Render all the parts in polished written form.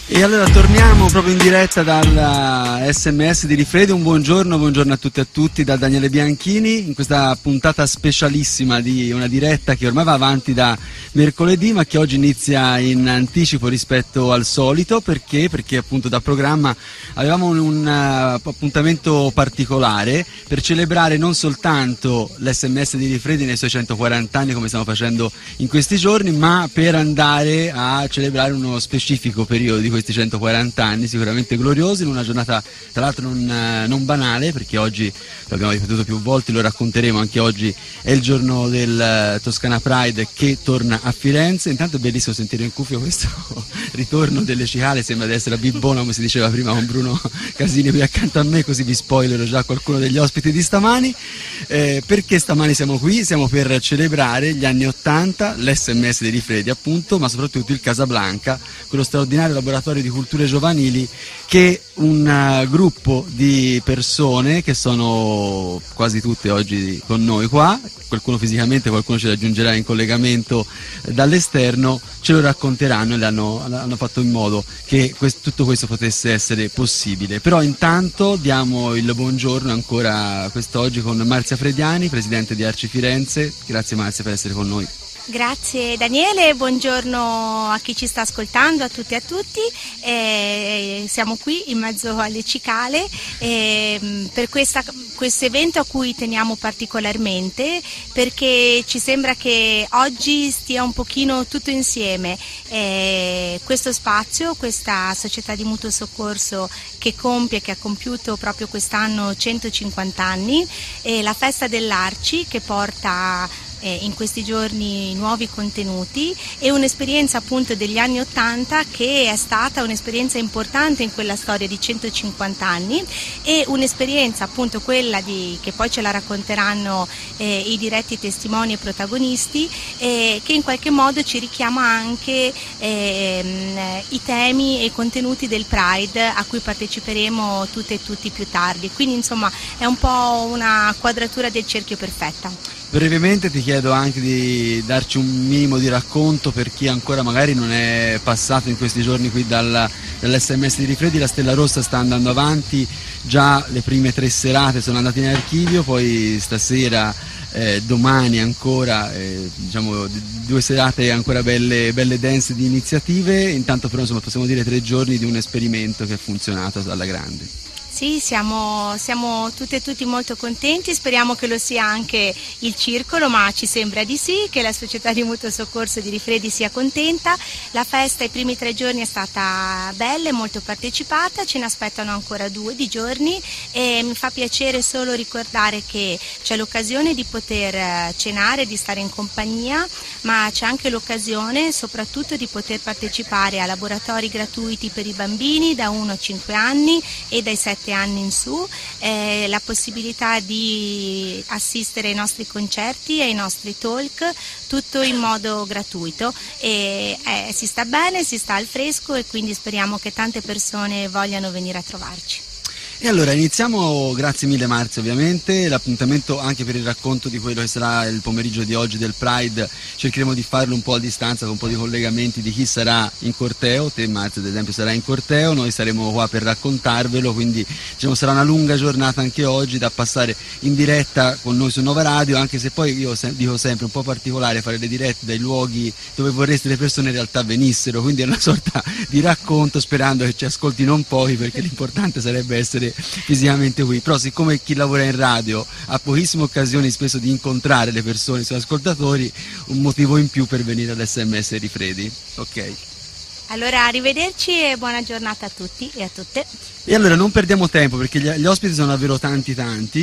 E allora torniamo proprio in diretta dalla SMS di Rifredi. Un buongiorno a tutti e a tutti da Daniele Bianchini in questa puntata specialissima di una diretta che ormai va avanti da mercoledì, ma che oggi inizia in anticipo rispetto al solito. Perché appunto da programma avevamo un appuntamento particolare per celebrare non soltanto l'SMS di Rifredi nei suoi 140 anni come stiamo facendo in questi giorni, ma per andare a celebrare uno specifico periodo di questi 140 anni sicuramente gloriosi, in una giornata tra l'altro non banale, perché oggi, lo abbiamo ripetuto più volte, lo racconteremo, anche oggi è il giorno del Toscana Pride che torna a Firenze. Intanto è bellissimo sentire in cuffia questo ritorno delle cicale, sembra di essere a Bibbona come si diceva prima con Bruno Casini qui accanto a me, così vi spoilerò già qualcuno degli ospiti di stamani. Perché stamani siamo qui? Siamo per celebrare gli anni 80, l'SMS di Rifredi appunto, ma soprattutto il Casablanca, quello straordinario laboratorio di culture giovanili che un gruppo di persone, che sono quasi tutte oggi con noi qua, qualcuno fisicamente, qualcuno ci raggiungerà in collegamento dall'esterno, ce lo racconteranno e hanno fatto in modo che tutto questo potesse essere possibile. Però intanto diamo il buongiorno ancora quest'oggi con Marzia Frediani, presidente di Arci Firenze. Grazie Marzia per essere con noi. Grazie Daniele, buongiorno a chi ci sta ascoltando, a tutti e a tutti. Siamo qui in mezzo alle cicale per questo evento a cui teniamo particolarmente, perché ci sembra che oggi stia un pochino tutto insieme. Questo spazio, questa società di mutuo soccorso che ha compiuto proprio quest'anno 150 anni, la festa dell'Arci che porta in questi giorni nuovi contenuti, e un'esperienza appunto degli anni 80 che è stata un'esperienza importante in quella storia di 150 anni, e un'esperienza appunto quella che poi ce la racconteranno i diretti testimoni e protagonisti, che in qualche modo ci richiama anche i temi e i contenuti del Pride a cui parteciperemo tutte e tutti più tardi. Quindi insomma è un po' una quadratura del cerchio perfetta. Brevemente ti chiedo anche di darci un minimo di racconto per chi ancora magari non è passato in questi giorni qui dall'SMS di Rifredi. La Stella Rossa sta andando avanti, già le prime 3 serate sono andate in archivio, poi stasera, domani ancora, diciamo 2 serate ancora belle dense di iniziative. Intanto però insomma possiamo dire 3 giorni di un esperimento che ha funzionato alla grande. Sì, siamo tutte e tutti molto contenti, speriamo che lo sia anche il circolo, ma ci sembra di sì, che la società di mutuo soccorso di Rifredi sia contenta. La festa i primi 3 giorni è stata bella e molto partecipata, ce ne aspettano ancora 2 di giorni, e mi fa piacere solo ricordare che c'è l'occasione di poter cenare, di stare in compagnia, ma c'è anche l'occasione soprattutto di poter partecipare a laboratori gratuiti per i bambini da 1 a 5 anni e dai 7 anni in su, la possibilità di assistere ai nostri concerti e ai nostri talk, tutto in modo gratuito, e si sta bene, si sta al fresco, e quindi speriamo che tante persone vogliano venire a trovarci. E allora iniziamo, grazie mille Marzia ovviamente, l'appuntamento anche per il racconto di quello che sarà il pomeriggio di oggi del Pride. Cercheremo di farlo un po' a distanza, con un po' di collegamenti di chi sarà in corteo. Te Marzia ad esempio sarai in corteo, noi saremo qua per raccontarvelo, quindi diciamo, sarà una lunga giornata anche oggi da passare in diretta con noi su Nova Radio, anche se poi io dico sempre un po' particolare fare le dirette dai luoghi dove vorreste le persone in realtà venissero, quindi è una sorta di racconto sperando che ci ascolti non pochi, perché l'importante sarebbe essere fisicamente qui. Però siccome chi lavora in radio ha pochissime occasioni spesso di incontrare le persone, i suoi ascoltatori, un motivo in più per venire all'SMS Rifredi. Ok. Allora arrivederci e buona giornata a tutti e a tutte. E allora non perdiamo tempo, perché gli ospiti sono davvero tanti,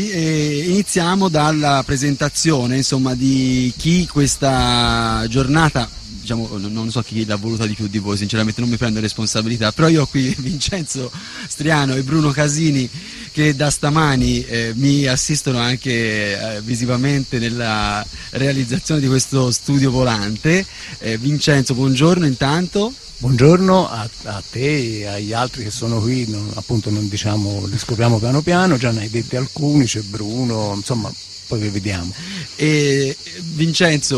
e iniziamo dalla presentazione insomma di chi questa giornata, diciamo, non so chi l'ha voluta di più di voi, sinceramente non mi prendo responsabilità, però io ho qui Vincenzo Striano e Bruno Casini che da stamani mi assistono anche visivamente nella realizzazione di questo studio volante. Vincenzo, buongiorno intanto. Buongiorno a te e agli altri che sono qui, appunto non diciamo, li scopriamo piano piano, già ne hai detti alcuni, c'è Bruno, insomma poi vi vediamo. E Vincenzo,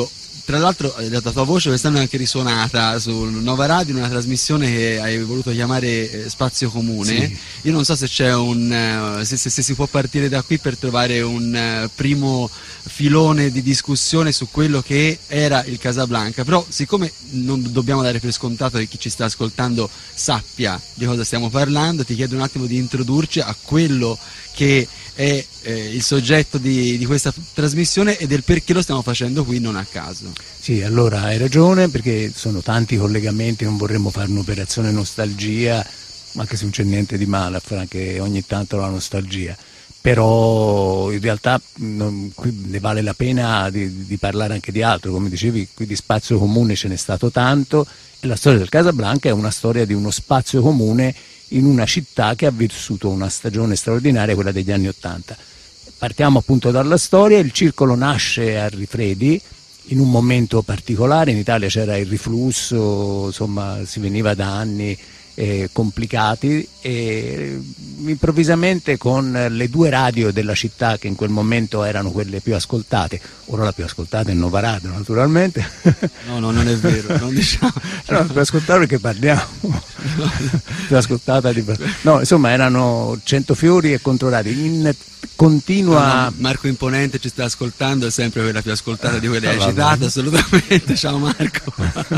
tra l'altro la tua voce quest'anno è anche risuonata su Nova Radio in una trasmissione che hai voluto chiamare Spazio Comune. Sì. Io non so se c'è se si può partire da qui per trovare un primo filone di discussione su quello che era il Casablanca, però siccome non dobbiamo dare per scontato che chi ci sta ascoltando sappia di cosa stiamo parlando, ti chiedo un attimo di introdurci a quello che è il soggetto di questa trasmissione e del perché lo stiamo facendo qui non a caso. Sì, allora hai ragione, perché sono tanti collegamenti, non vorremmo fare un'operazione nostalgia, anche se non c'è niente di male a fare anche ogni tanto la nostalgia, però in realtà qui ne vale la pena di parlare anche di altro. Come dicevi, qui di spazio comune ce n'è stato tanto, e la storia del Casablanca è una storia di uno spazio comune in una città che ha vissuto una stagione straordinaria, quella degli anni '80. Partiamo appunto dalla storia. Il circolo nasce a Rifredi in un momento particolare. In Italia c'era il riflusso, insomma si veniva da anni complicati, e improvvisamente con le due radio della città, che in quel momento erano quelle più ascoltate, ora la più ascoltata è Nova Radio naturalmente. No, non è vero, non diciamo. No, più ascoltata perché parliamo. Più ascoltata no, insomma erano Centofiori e Controradio in continua. No, Marco Imponente ci sta ascoltando, è sempre quella più ascoltata di quelle hai citato, assolutamente. Ciao Marco.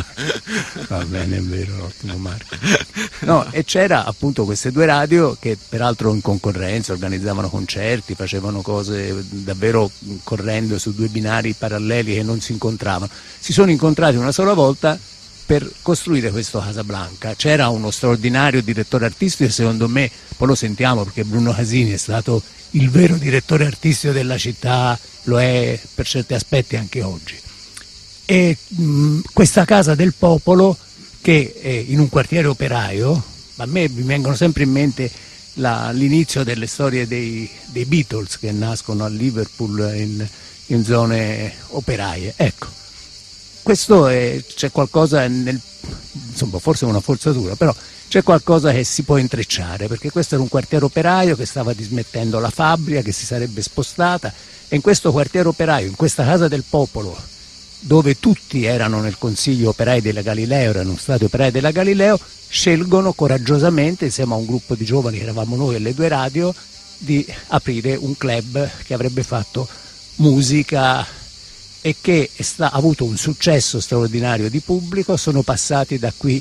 Va bene, è vero, ottimo Marco. No, e c'era appunto queste due radio che peraltro in concorrenza organizzavano concerti, facevano cose davvero correndo su due binari paralleli che non si incontravano. Si sono incontrati una sola volta per costruire questo Casablanca. C'era uno straordinario direttore artistico, e secondo me, poi lo sentiamo perché Bruno Casini è stato il vero direttore artistico della città, lo è per certi aspetti anche oggi. E questa Casa del Popolo, che è in un quartiere operaio, a me mi vengono sempre in mente l'inizio delle storie dei Beatles, che nascono a Liverpool in zone operaie. Ecco, questo c'è qualcosa insomma, forse è una forzatura, però c'è qualcosa che si può intrecciare, perché questo era un quartiere operaio che stava dismettendo la fabbrica, che si sarebbe spostata, e in questo quartiere operaio, in questa Casa del Popolo, dove tutti erano nel Consiglio Operai della Galileo, erano stati operai della Galileo, scelgono coraggiosamente, insieme a un gruppo di giovani che eravamo noi e le due radio, di aprire un club che avrebbe fatto musica e che ha avuto un successo straordinario di pubblico. Sono passati da qui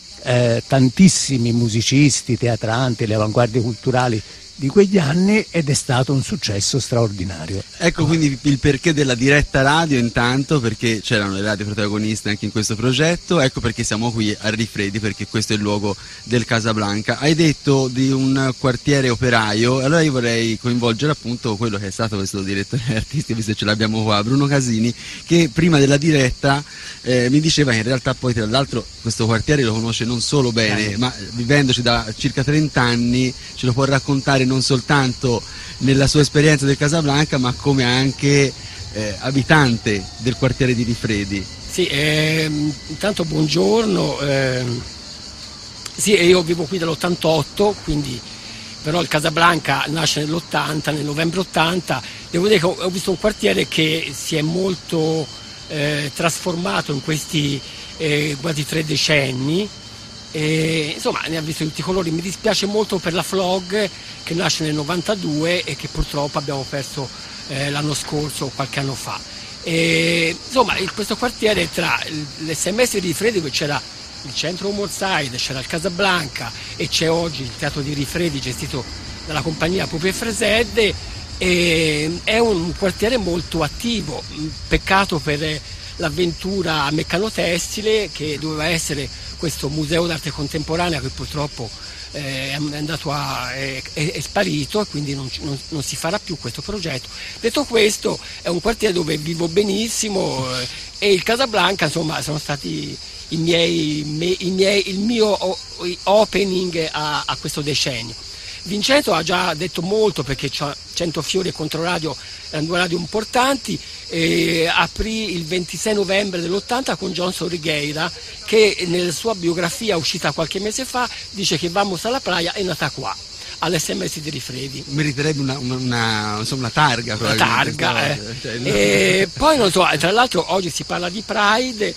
tantissimi musicisti, teatranti, le avanguardie culturali di quegli anni, ed è stato un successo straordinario. Ecco quindi il perché della diretta radio, intanto perché c'erano le radio protagoniste anche in questo progetto, ecco perché siamo qui a Rifredi, perché questo è il luogo del Casablanca. Hai detto di un quartiere operaio, allora io vorrei coinvolgere appunto quello che è stato questo direttore artistico, visto che ce l'abbiamo qua, Bruno Casini, che prima della diretta mi diceva che in realtà poi tra l'altro questo quartiere lo conosce non solo bene, ma vivendoci da circa 30 anni ce lo può raccontare non soltanto nella sua esperienza del Casablanca, ma come anche abitante del quartiere di Rifredi. Sì, intanto buongiorno. Sì, io vivo qui dall'88, quindi però il Casablanca nasce nell'80, nel novembre 80. Devo dire che ho visto un quartiere che si è molto trasformato in questi quasi 3 decenni. Insomma, ne ha visto tutti i colori. Mi dispiace molto per la Flog, che nasce nel 92 e che purtroppo abbiamo perso l'anno scorso o qualche anno fa. Insomma, questo quartiere, tra l'SMS di Rifredi, dove c'era il centro Homoside, c'era il Casablanca e c'è oggi il teatro di Rifredi gestito dalla compagnia Pupi e Fresedde, è un quartiere molto attivo. Peccato per l'avventura Meccanotessile, che doveva essere questo museo d'arte contemporanea, che purtroppo è sparito, e quindi non si farà più questo progetto. Detto questo, è un quartiere dove vivo benissimo, e il Casablanca, insomma, sono stati il mio opening a questo decennio. Vincenzo ha già detto molto, perché Centofiori e Controradio erano due radio importanti. Aprì il 26 novembre dell'80 con Johnson Righeira, che nella sua biografia uscita qualche mese fa dice che Vamos alla Playa è nata qua. all'SMS di Rifredi. Meriterebbe una targa, una targa, cioè, e poi non so, tra l'altro oggi si parla di Pride,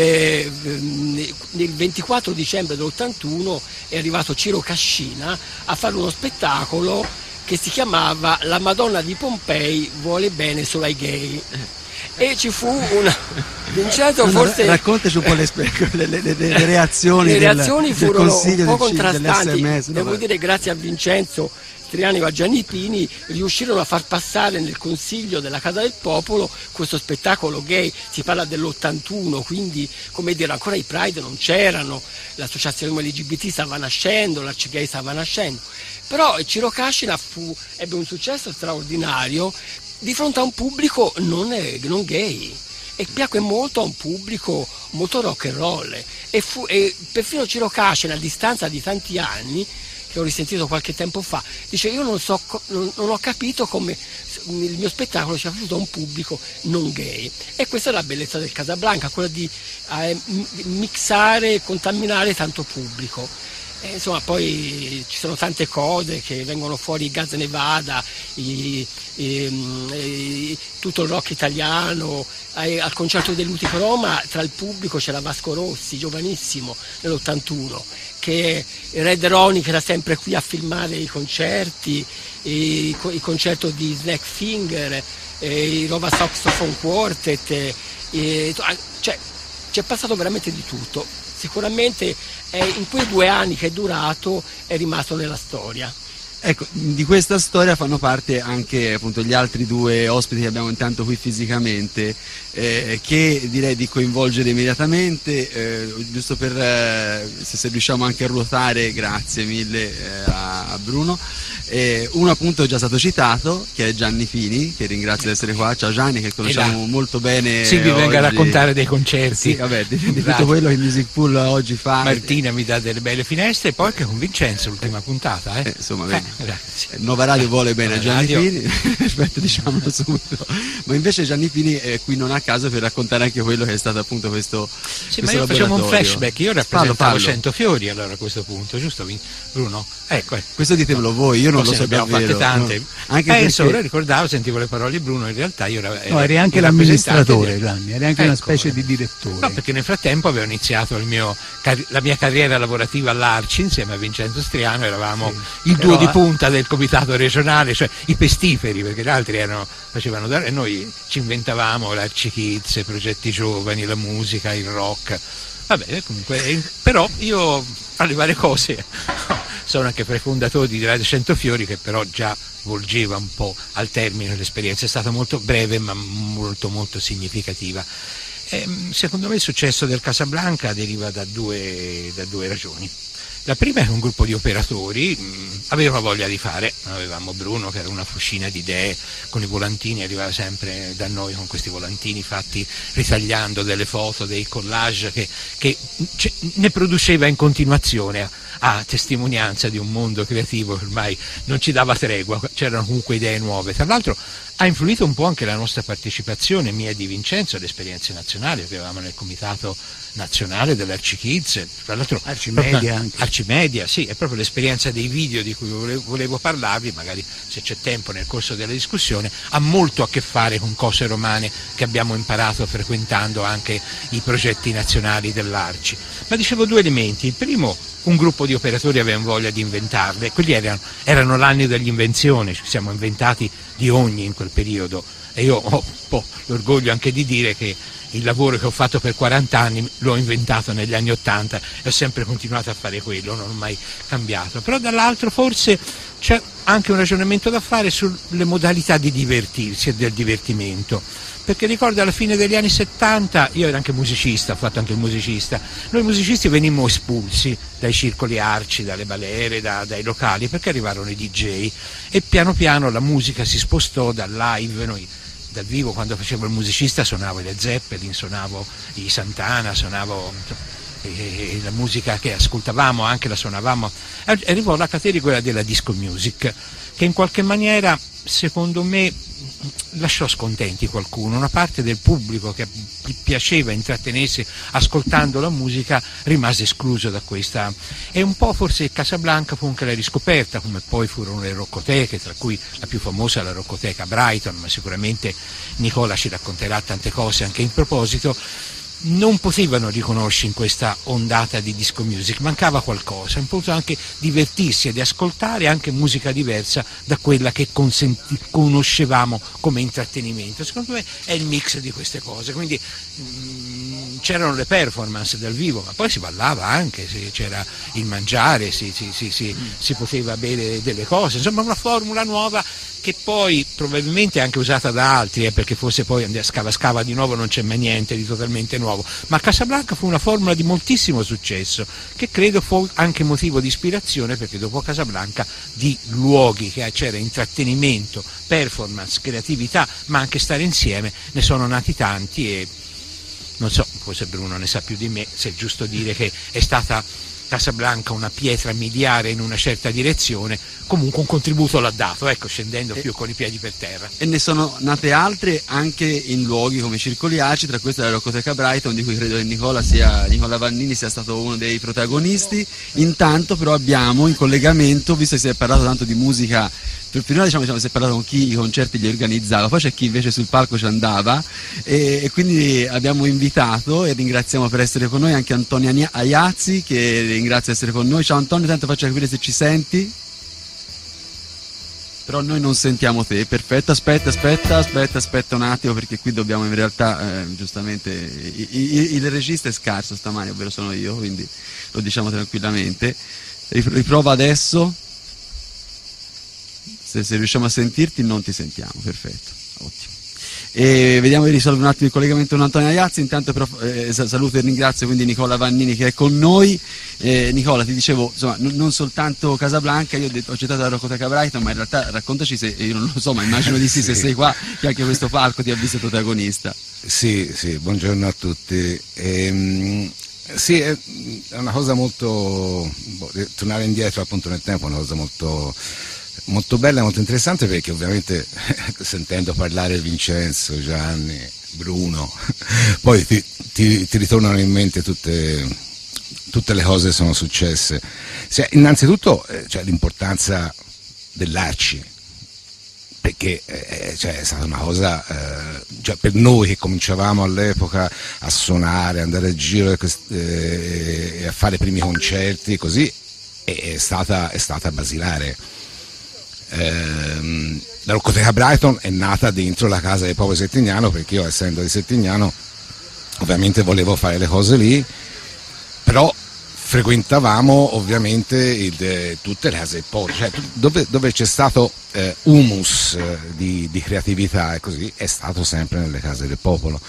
nel 24 dicembre dell'81 è arrivato Ciro Cascina a fare uno spettacolo che si chiamava La Madonna di Pompei vuole bene solo ai gay. E ci fu una Vincenzo forse raccontaci un po' le reazioni. Le reazioni furono un po' contrastanti. Devo dire, grazie a Vincenzo Striani e a Gianni Pini riuscirono a far passare nel Consiglio della Casa del Popolo questo spettacolo gay. Si parla dell'81, quindi come dire, ancora i Pride non c'erano, l'associazione LGBT stava nascendo, l'Arcigay stava nascendo, però Ciro Cascina ebbe un successo straordinario di fronte a un pubblico non gay, e piacque molto a un pubblico molto rock and roll, e perfino Ciro Cascina, a distanza di tanti anni, che ho risentito qualche tempo fa, dice: io non ho capito come il mio spettacolo sia piaciuto a un pubblico non gay. E questa è la bellezza del Casablanca, quella di mixare e contaminare tanto pubblico. E insomma, poi ci sono tante cose che vengono fuori, Gaz Nevada, tutto il rock italiano. Al concerto dell'Utico Roma tra il pubblico c'era Vasco Rossi, giovanissimo, nell'81, che Red Ronnie, che era sempre qui a filmare i concerti, il concerto di Snack Finger, il Rova Saxophone Quartet, cioè c'è passato veramente di tutto. Sicuramente in quei 2 anni che è durato è rimasto nella storia. Ecco, di questa storia fanno parte anche appunto gli altri 2 ospiti che abbiamo intanto qui fisicamente, che direi di coinvolgere immediatamente, giusto per se riusciamo anche a ruotare, grazie mille a Bruno. Uno appunto è già stato citato, che è Gianni Pini, che ringrazio di essere qua. Ciao Gianni, che conosciamo molto bene. Sì, vi venga a raccontare dei concerti. Sì, vabbè, di tutto quello che Music Pool oggi fa. Martina mi dà delle belle finestre, e poi che con Vincenzo l'ultima puntata. Insomma, vedi. Nuova Radio vuole bene a Gianni Pini. Aspetta, diciamolo subito. Ma invece Gianni Pini è qui non a caso per raccontare anche quello che è stato appunto questo. Sì, ma io facciamo un flashback. Io rappresentavo Centofiori allora a questo punto, giusto Bruno? Ecco. Questo ditemelo voi, io non lo so abbiamo fatte tante. No. Anche perché... ora ricordavo, sentivo le parole di Bruno, in realtà io eri anche l'amministratore, Gianni, eri anche una specie di direttore. No, perché nel frattempo avevo iniziato la mia carriera lavorativa all'Arci insieme a Vincenzo Striano, eravamo il duo di punta del comitato regionale, cioè i pestiferi, perché gli altri facevano dare, e noi ci inventavamo l'Arci Kids, i progetti giovani, la musica, il rock. Vabbè, comunque, però io fra le varie cose sono anche prefondatore di Radio Centofiori, che però già volgeva un po' al termine l'esperienza. È stata molto breve ma molto molto significativa. Secondo me il successo del Casablanca deriva da due ragioni. La prima è che un gruppo di operatori aveva voglia di fare. Avevamo Bruno che era una fucina di idee con i volantini, arrivava sempre da noi con questi volantini fatti ritagliando delle foto, dei collage che ne produceva in continuazione, a testimonianza di un mondo creativo che ormai non ci dava tregua, c'erano comunque idee nuove. Tra l'altro ha influito un po' anche la nostra partecipazione, mia e di Vincenzo, alle esperienze nazionali, perché avevamo nel comitato nazionale dell'Arcikids, tra l'altro Arcimedia anche. Arcimedia, sì, è proprio l'esperienza dei video di cui volevo parlarvi, magari se c'è tempo nel corso della discussione, ha molto a che fare con cose romane che abbiamo imparato frequentando anche i progetti nazionali dell'Arci. Ma dicevo 2 elementi: il primo, un gruppo di operatori avevano voglia di inventarle, quelli erano l'anno dell'invenzione, ci siamo inventati di ogni in quel periodo, e io ho un po' l'orgoglio anche di dire che il lavoro che ho fatto per 40 anni l'ho inventato negli anni 80 e ho sempre continuato a fare quello, non ho mai cambiato. Però dall'altro forse c'è anche un ragionamento da fare sulle modalità di divertirsi e del divertimento, perché ricordo alla fine degli anni 70, io ero anche musicista, ho fatto anche il musicista, noi musicisti venimmo espulsi dai circoli Arci, dalle balere, dai locali, perché arrivarono i DJ e piano piano la musica si spostò dal live. Noi dal vivo, quando facevo il musicista, suonavo le Zeppelin, suonavo i Santana, suonavo la musica che ascoltavamo, anche la suonavamo. Arrivò la categoria della disco music, che in qualche maniera, secondo me, lasciò scontenti qualcuno, una parte del pubblico che piaceva intrattenersi ascoltando la musica rimase escluso da questa, e un po' forse Casablanca fu anche la riscoperta, come poi furono le roccoteche, tra cui la più famosa la roccoteca Brighton, ma sicuramente Nicola ci racconterà tante cose anche in proposito. Non potevano riconoscere in questa ondata di disco music, mancava qualcosa, hanno potuto anche divertirsi ed ascoltare anche musica diversa da quella che conoscevamo come intrattenimento. Secondo me è il mix di queste cose, quindi c'erano le performance dal vivo, ma poi si ballava anche, c'era il mangiare, si poteva bere delle cose, insomma una formula nuova che poi probabilmente è anche usata da altri, perché forse poi scava di nuovo non c'è mai niente di totalmente nuovo, ma Casablanca fu una formula di moltissimo successo, che credo fu anche motivo di ispirazione, perché dopo Casablanca di luoghi che c'era intrattenimento, performance, creatività, ma anche stare insieme, ne sono nati tanti, e non so, forse Bruno ne sa più di me, se è giusto dire che è stata Casablanca una pietra miliare in una certa direzione, comunque un contributo l'ha dato, ecco, scendendo più con i piedi per terra. E ne sono nate altre anche in luoghi come Circoli Aci, tra queste la Roccoteca Brighton, di cui credo che Nicola Vannini sia stato uno dei protagonisti. Intanto però abbiamo in collegamento, visto che si è parlato tanto di musica, prima si è parlato con chi i concerti li organizzava, poi c'è chi invece sul palco ci andava, e quindi abbiamo invitato, e ringraziamo per essere con noi, anche Antonio Aiazzi, che ringrazio di essere con noi. Ciao Antonio, tanto faccia capire se ci senti. Però noi non sentiamo te. Perfetto, aspetta un attimo, perché qui dobbiamo in realtà, giustamente, il regista è scarso stamani, ovvero sono io, quindi lo diciamo tranquillamente. Riprova adesso. Se riusciamo a sentirti, non ti sentiamo, perfetto, ottimo. E vediamo di risolvere un attimo il collegamento con Antonio Aiazzi. Intanto però saluto e ringrazio quindi Nicola Vannini che è con noi. Nicola, ti dicevo, insomma, non soltanto Casablanca, io ho citato la Roccoteca Brighton, ma in realtà raccontaci, se io non lo so, ma immagino di sì, se sei qua, che anche questo palco ti ha visto protagonista. Sì, buongiorno a tutti. Sì, è una cosa molto, tornare indietro appunto nel tempo è una cosa molto bella, molto interessante, perché ovviamente sentendo parlare Vincenzo, Gianni, Bruno, poi ti ritornano in mente tutte le cose che sono successe. Innanzitutto l'importanza dell'Arci, perché è stata una cosa, per noi che cominciavamo all'epoca a suonare, andare a giro e a fare i primi concerti, così è stata basilare. La Roccoteca Brighton è nata dentro la casa del popolo settignano, perché io, essendo di Settignano, ovviamente volevo fare le cose lì, però frequentavamo ovviamente tutte le case del popolo, dove c'è stato humus di creatività, e così è stato sempre nelle case del popolo.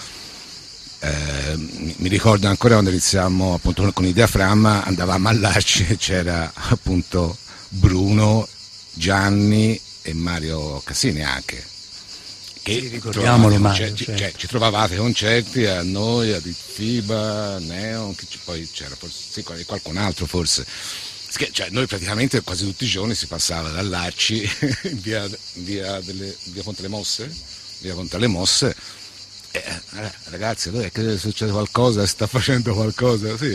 Mi ricordo ancora quando iniziamo appunto con il diaframma, andavamo all'Arci e c'era appunto Bruno, Gianni e Mario Cassini anche, che sì, ricordiamolo, Mario, ci trovavate concerti a noi, a Diffiba, Neon, poi c'era forse qualcun altro forse. Noi praticamente quasi tutti i giorni si passava dall'Arci via Ponte alle Mosse, ragazzi, allora che succede qualcosa, sta facendo qualcosa, sì.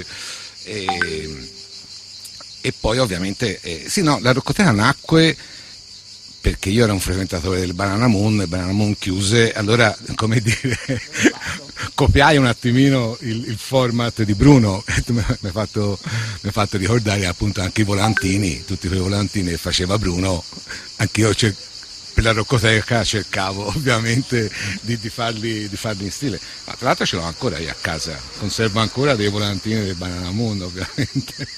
E poi ovviamente la Roccoteca nacque perché io ero un frequentatore del Banana Moon, e Banana Moon chiuse, allora, come dire, copiai un attimino il format di Bruno, e mi hai fatto ricordare appunto anche i volantini, tutti quei volantini che faceva Bruno, anch'io per la Roccoteca cercavo ovviamente di farli in stile, ma tra l'altro ce l'ho ancora io a casa, conservo ancora dei volantini del Banana Moon ovviamente.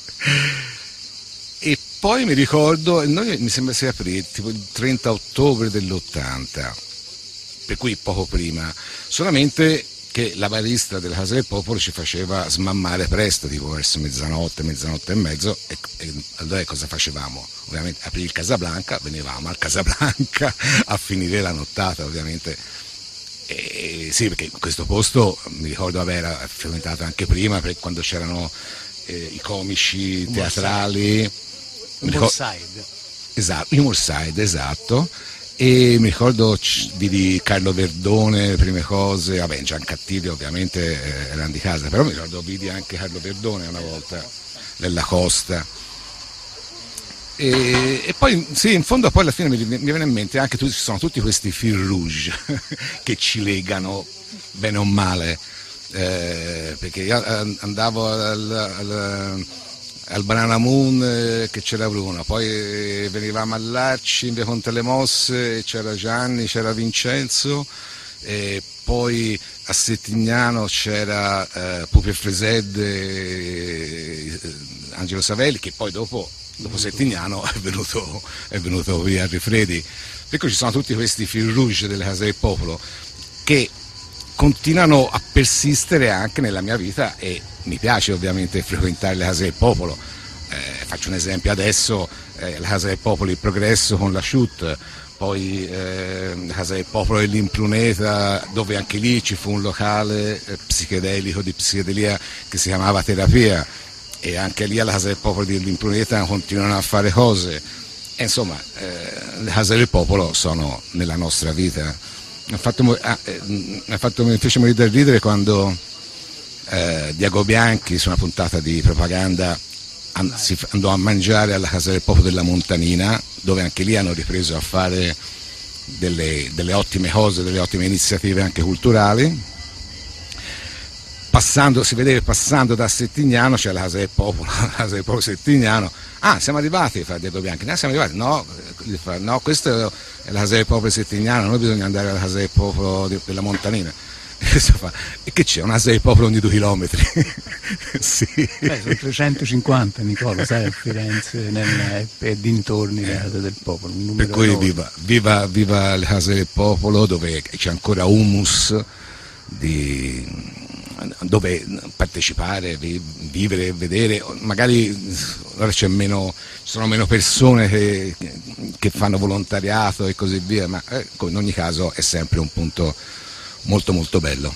E poi mi ricordo, mi sembra sia aprì tipo il 30 ottobre dell'80, per cui poco prima, solamente che la barista della Casa del Popolo ci faceva smammare presto, tipo verso mezzanotte e mezzo, e allora cosa facevamo? Ovviamente aprì il Casablanca, venivamo al Casablanca a finire la nottata ovviamente. Sì, perché questo posto mi ricordo era frequentato anche prima, quando c'erano i comici teatrali, Humorside. Esatto, Humorside, esatto. E mi ricordo vidi Carlo Verdone, le prime cose, vabbè Giancattilli ovviamente erano di casa, però mi ricordo vidi anche Carlo Verdone una volta, Lella Costa. E poi sì, in fondo poi alla fine mi viene in mente anche ci sono tutti questi fil rouge che ci legano bene o male, perché io andavo al Banana Moon che c'era Bruno, poi venivamo all'Arci in via Conte le Mosse, c'era Gianni, c'era Vincenzo, e poi a Settignano c'era Pupi e Fresedde, Angelo Savelli, che poi dopo Settignano è venuto via a Rifredi. Ecco, ci sono tutti questi fil rouge delle case del popolo che continuano a persistere anche nella mia vita, e mi piace ovviamente frequentare le case del popolo. Faccio un esempio adesso, la casa del popolo Il Progresso con la Shoot, poi la casa del popolo dell'Impruneta, dove anche lì ci fu un locale psichedelico di psichedelia che si chiamava Terapia, e anche lì alla casa del popolo dell'Impruneta continuano a fare cose, e insomma le case del popolo sono nella nostra vita. Mi fece morire da ridere quando Diego Bianchi, su una puntata di propaganda, andò a mangiare alla casa del popolo della Montanina, dove anche lì hanno ripreso a fare delle ottime cose, delle ottime iniziative anche culturali. Si vedeva passando da Settignano, c'è la casa del popolo, la casa del popolo Settignano. Ah, siamo arrivati, fa Diego Bianchi. No, siamo arrivati. No, questa è la casa del popolo Settignano, noi bisogna andare alla casa del popolo della Montanina. E che c'è? Una casa del popolo ogni 2 chilometri. Sì. Sono 350, Nicola, sai, a Firenze e dintorni le case del popolo. Per cui viva le case del popolo, dove c'è ancora humus dove partecipare, vivere, vedere. Magari ora ci sono meno persone che fanno volontariato e così via, ma in ogni caso è sempre un punto molto molto bello.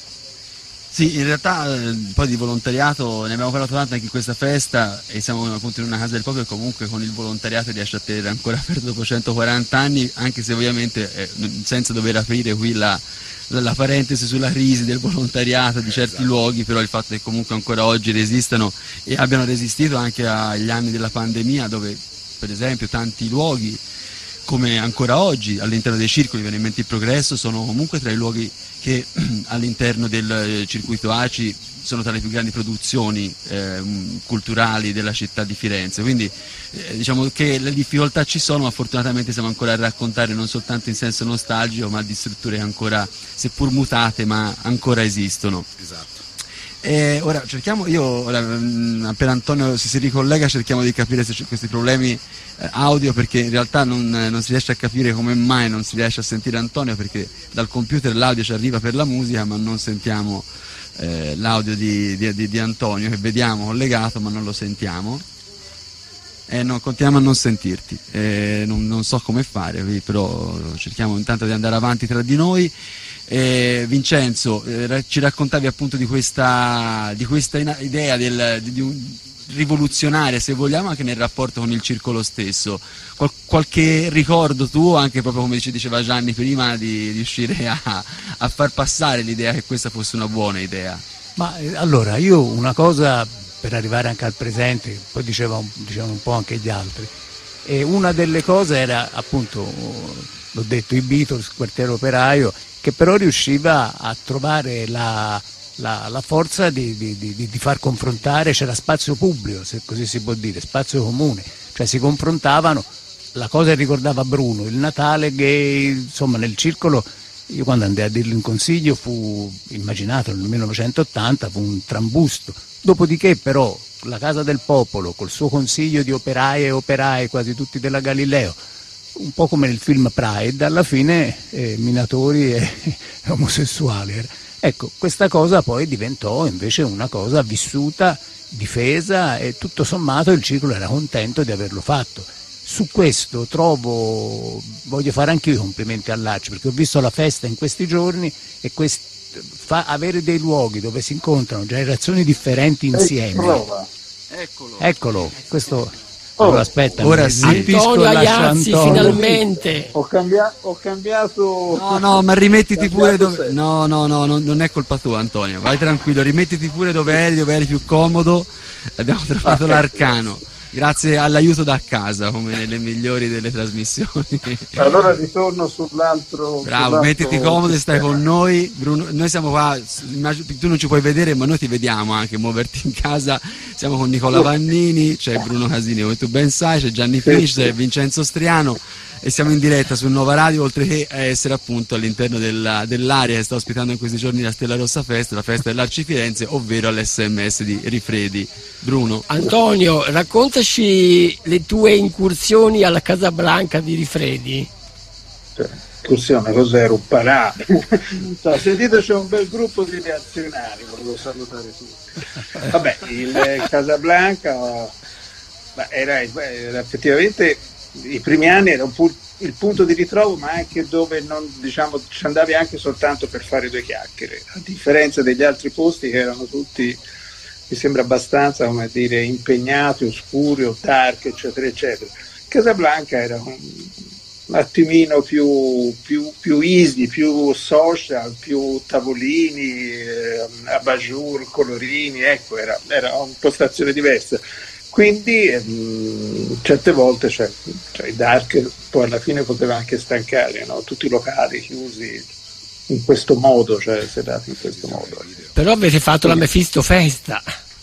Sì, in realtà poi di volontariato ne abbiamo parlato tanto anche in questa festa, e siamo appunto in una casa del popolo, e comunque con il volontariato riesce a tenere ancora aperto dopo 140 anni, anche se ovviamente senza dover aprire qui la parentesi sulla crisi del volontariato di certi luoghi, però il fatto che comunque ancora oggi resistano e abbiano resistito anche agli anni della pandemia, dove per esempio tanti luoghi, come ancora oggi all'interno dei circoli, viene in mente Il Progresso, sono comunque tra i luoghi che all'interno del circuito ACI sono tra le più grandi produzioni culturali della città di Firenze, quindi diciamo che le difficoltà ci sono, ma fortunatamente siamo ancora a raccontare non soltanto in senso nostalgico, ma di strutture ancora, seppur mutate, ma ancora esistono. Esatto. Ora cerchiamo, appena Antonio si ricollega cerchiamo di capire se c'è questi problemi audio, perché in realtà non si riesce a capire come mai non si riesce a sentire Antonio, perché dal computer l'audio ci arriva per la musica, ma non sentiamo l'audio di Antonio, che vediamo collegato ma non lo sentiamo. Continuiamo a non sentirti, non so come fare, però cerchiamo intanto di andare avanti tra di noi. Vincenzo, ci raccontavi appunto di questa idea di un rivoluzionare, se vogliamo, anche nel rapporto con il circolo stesso. Qualche ricordo tuo, anche proprio come ci diceva Gianni prima, di riuscire a far passare l'idea che questa fosse una buona idea? Ma allora, io una cosa, per arrivare anche al presente, poi dicevano un po' anche gli altri, e una delle cose era appunto, l'ho detto, i Beatles, Quartiere Operaio, che però riusciva a trovare la forza di far confrontare, c'era spazio pubblico, se così si può dire, spazio comune, cioè si confrontavano. La cosa che ricordava Bruno, il Natale gay, insomma nel circolo, io quando andai a dirlo in consiglio fu immaginato nel 1980, fu un trambusto. Dopodiché però la Casa del Popolo col suo consiglio di operaie e operai, quasi tutti della Galileo, un po' come nel film Pride, alla fine minatori e omosessuali. Ecco, questa cosa poi diventò invece una cosa vissuta, difesa, e tutto sommato il circolo era contento di averlo fatto. Su questo voglio fare anche io i complimenti all'Arci, perché ho visto la festa in questi giorni, e avere dei luoghi dove si incontrano generazioni differenti insieme. Eccolo. Questo Allora, aspetta, ora sì. Antonio Aiazzi, Antonio. finalmente. Ho cambiato. No, ma rimettiti pure cambiato dove. set. No, non è colpa tua, Antonio. Vai tranquillo, rimettiti pure dove eri più comodo. Abbiamo trovato l'arcano. Grazie all'aiuto da casa, come nelle migliori delle trasmissioni. Allora ritorno sull'altro. Bravo, mettiti comodo e stai con noi. Bruno, noi siamo qua, tu non ci puoi vedere, ma noi ti vediamo anche muoverti in casa. Siamo con Nicola Vannini, c'è Bruno Casini, come tu ben sai, c'è Gianni Finici, c'è Vincenzo Striano e siamo in diretta su Nova Radio, oltre che a essere appunto all'interno dell'area che sta ospitando in questi giorni la Stella Rossa Festa, la festa dell'Arci Firenze, ovvero all'SMS di Rifredi. Bruno. Antonio, raccontaci le tue incursioni alla Casa Blanca di Rifredi. Incursione, cos'era? Un parà. Sentite, c'è un bel gruppo di reazionari, volevo salutare tutti. Vabbè, il Casablanca era effettivamente, i primi anni era il punto di ritrovo, ma anche dove non, diciamo, ci andavi anche soltanto per fare due chiacchiere, a differenza degli altri posti che erano tutti, mi sembra abbastanza, come dire, impegnati, oscuri o dark, eccetera eccetera. Casablanca era un attimino più easy, più social, più tavolini, abajur, colorini, ecco, era un'impostazione diversa. Quindi certe volte i dark poi alla fine poteva anche stancare, no? Tutti i locali chiusi in questo modo, cioè serati in questo modo. Però avete fatto la Mephisto Festa.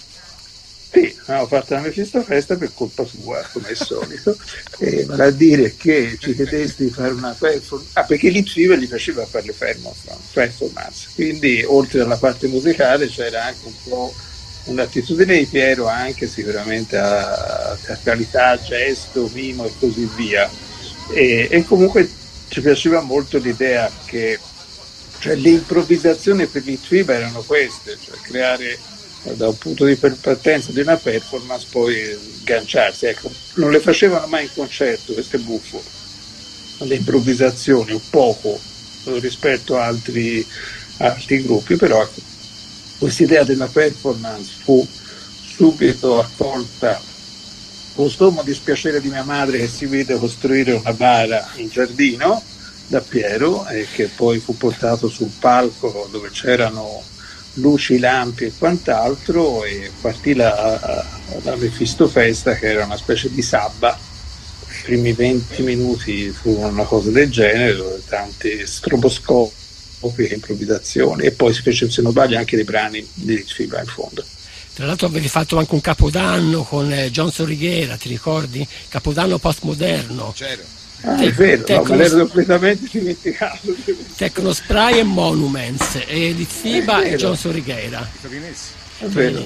Sì, abbiamo fatto la Mephisto Festa per colpa sua, come al solito, vale a dire che ci chiedesti di fare una performance, perché l'Ipsiva gli faceva fare le performance, quindi oltre alla parte musicale c'era anche un po' un'attitudine di Piero anche sicuramente a teatralità, gesto, mimo e così via, e comunque ci piaceva molto l'idea che, cioè, le improvvisazioni per l'Ipsiva erano queste, cioè creare da un punto di partenza di una performance poi sganciarsi, ecco, non le facevano mai in concerto, questo è buffo, le improvvisazioni un poco rispetto a altri gruppi, però questa idea della performance fu subito accolta con sommo dispiacere di mia madre, che si vide costruire una bara in giardino da Piero e che poi fu portato sul palco dove c'erano luci, lampi e quant'altro, e partì la Mephisto Festa, che era una specie di sabba. I primi 20 minuti furono una cosa del genere, dove tanti stroboscopi e improvvisazioni, e poi si fece, se non sbaglio, anche dei brani di Litfiba in fondo. Tra l'altro avete fatto anche un capodanno con Johnson Righiera, ti ricordi? Capodanno postmoderno. C'ero. È vero, no, me l'ero completamente dimenticato. Technospray e Monuments, e Litfiba e Johnson Righiera. È vero.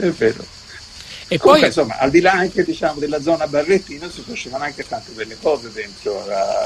E Comunque, poi insomma, al di là anche, diciamo, della zona Barrettino, si facevano anche tante belle cose dentro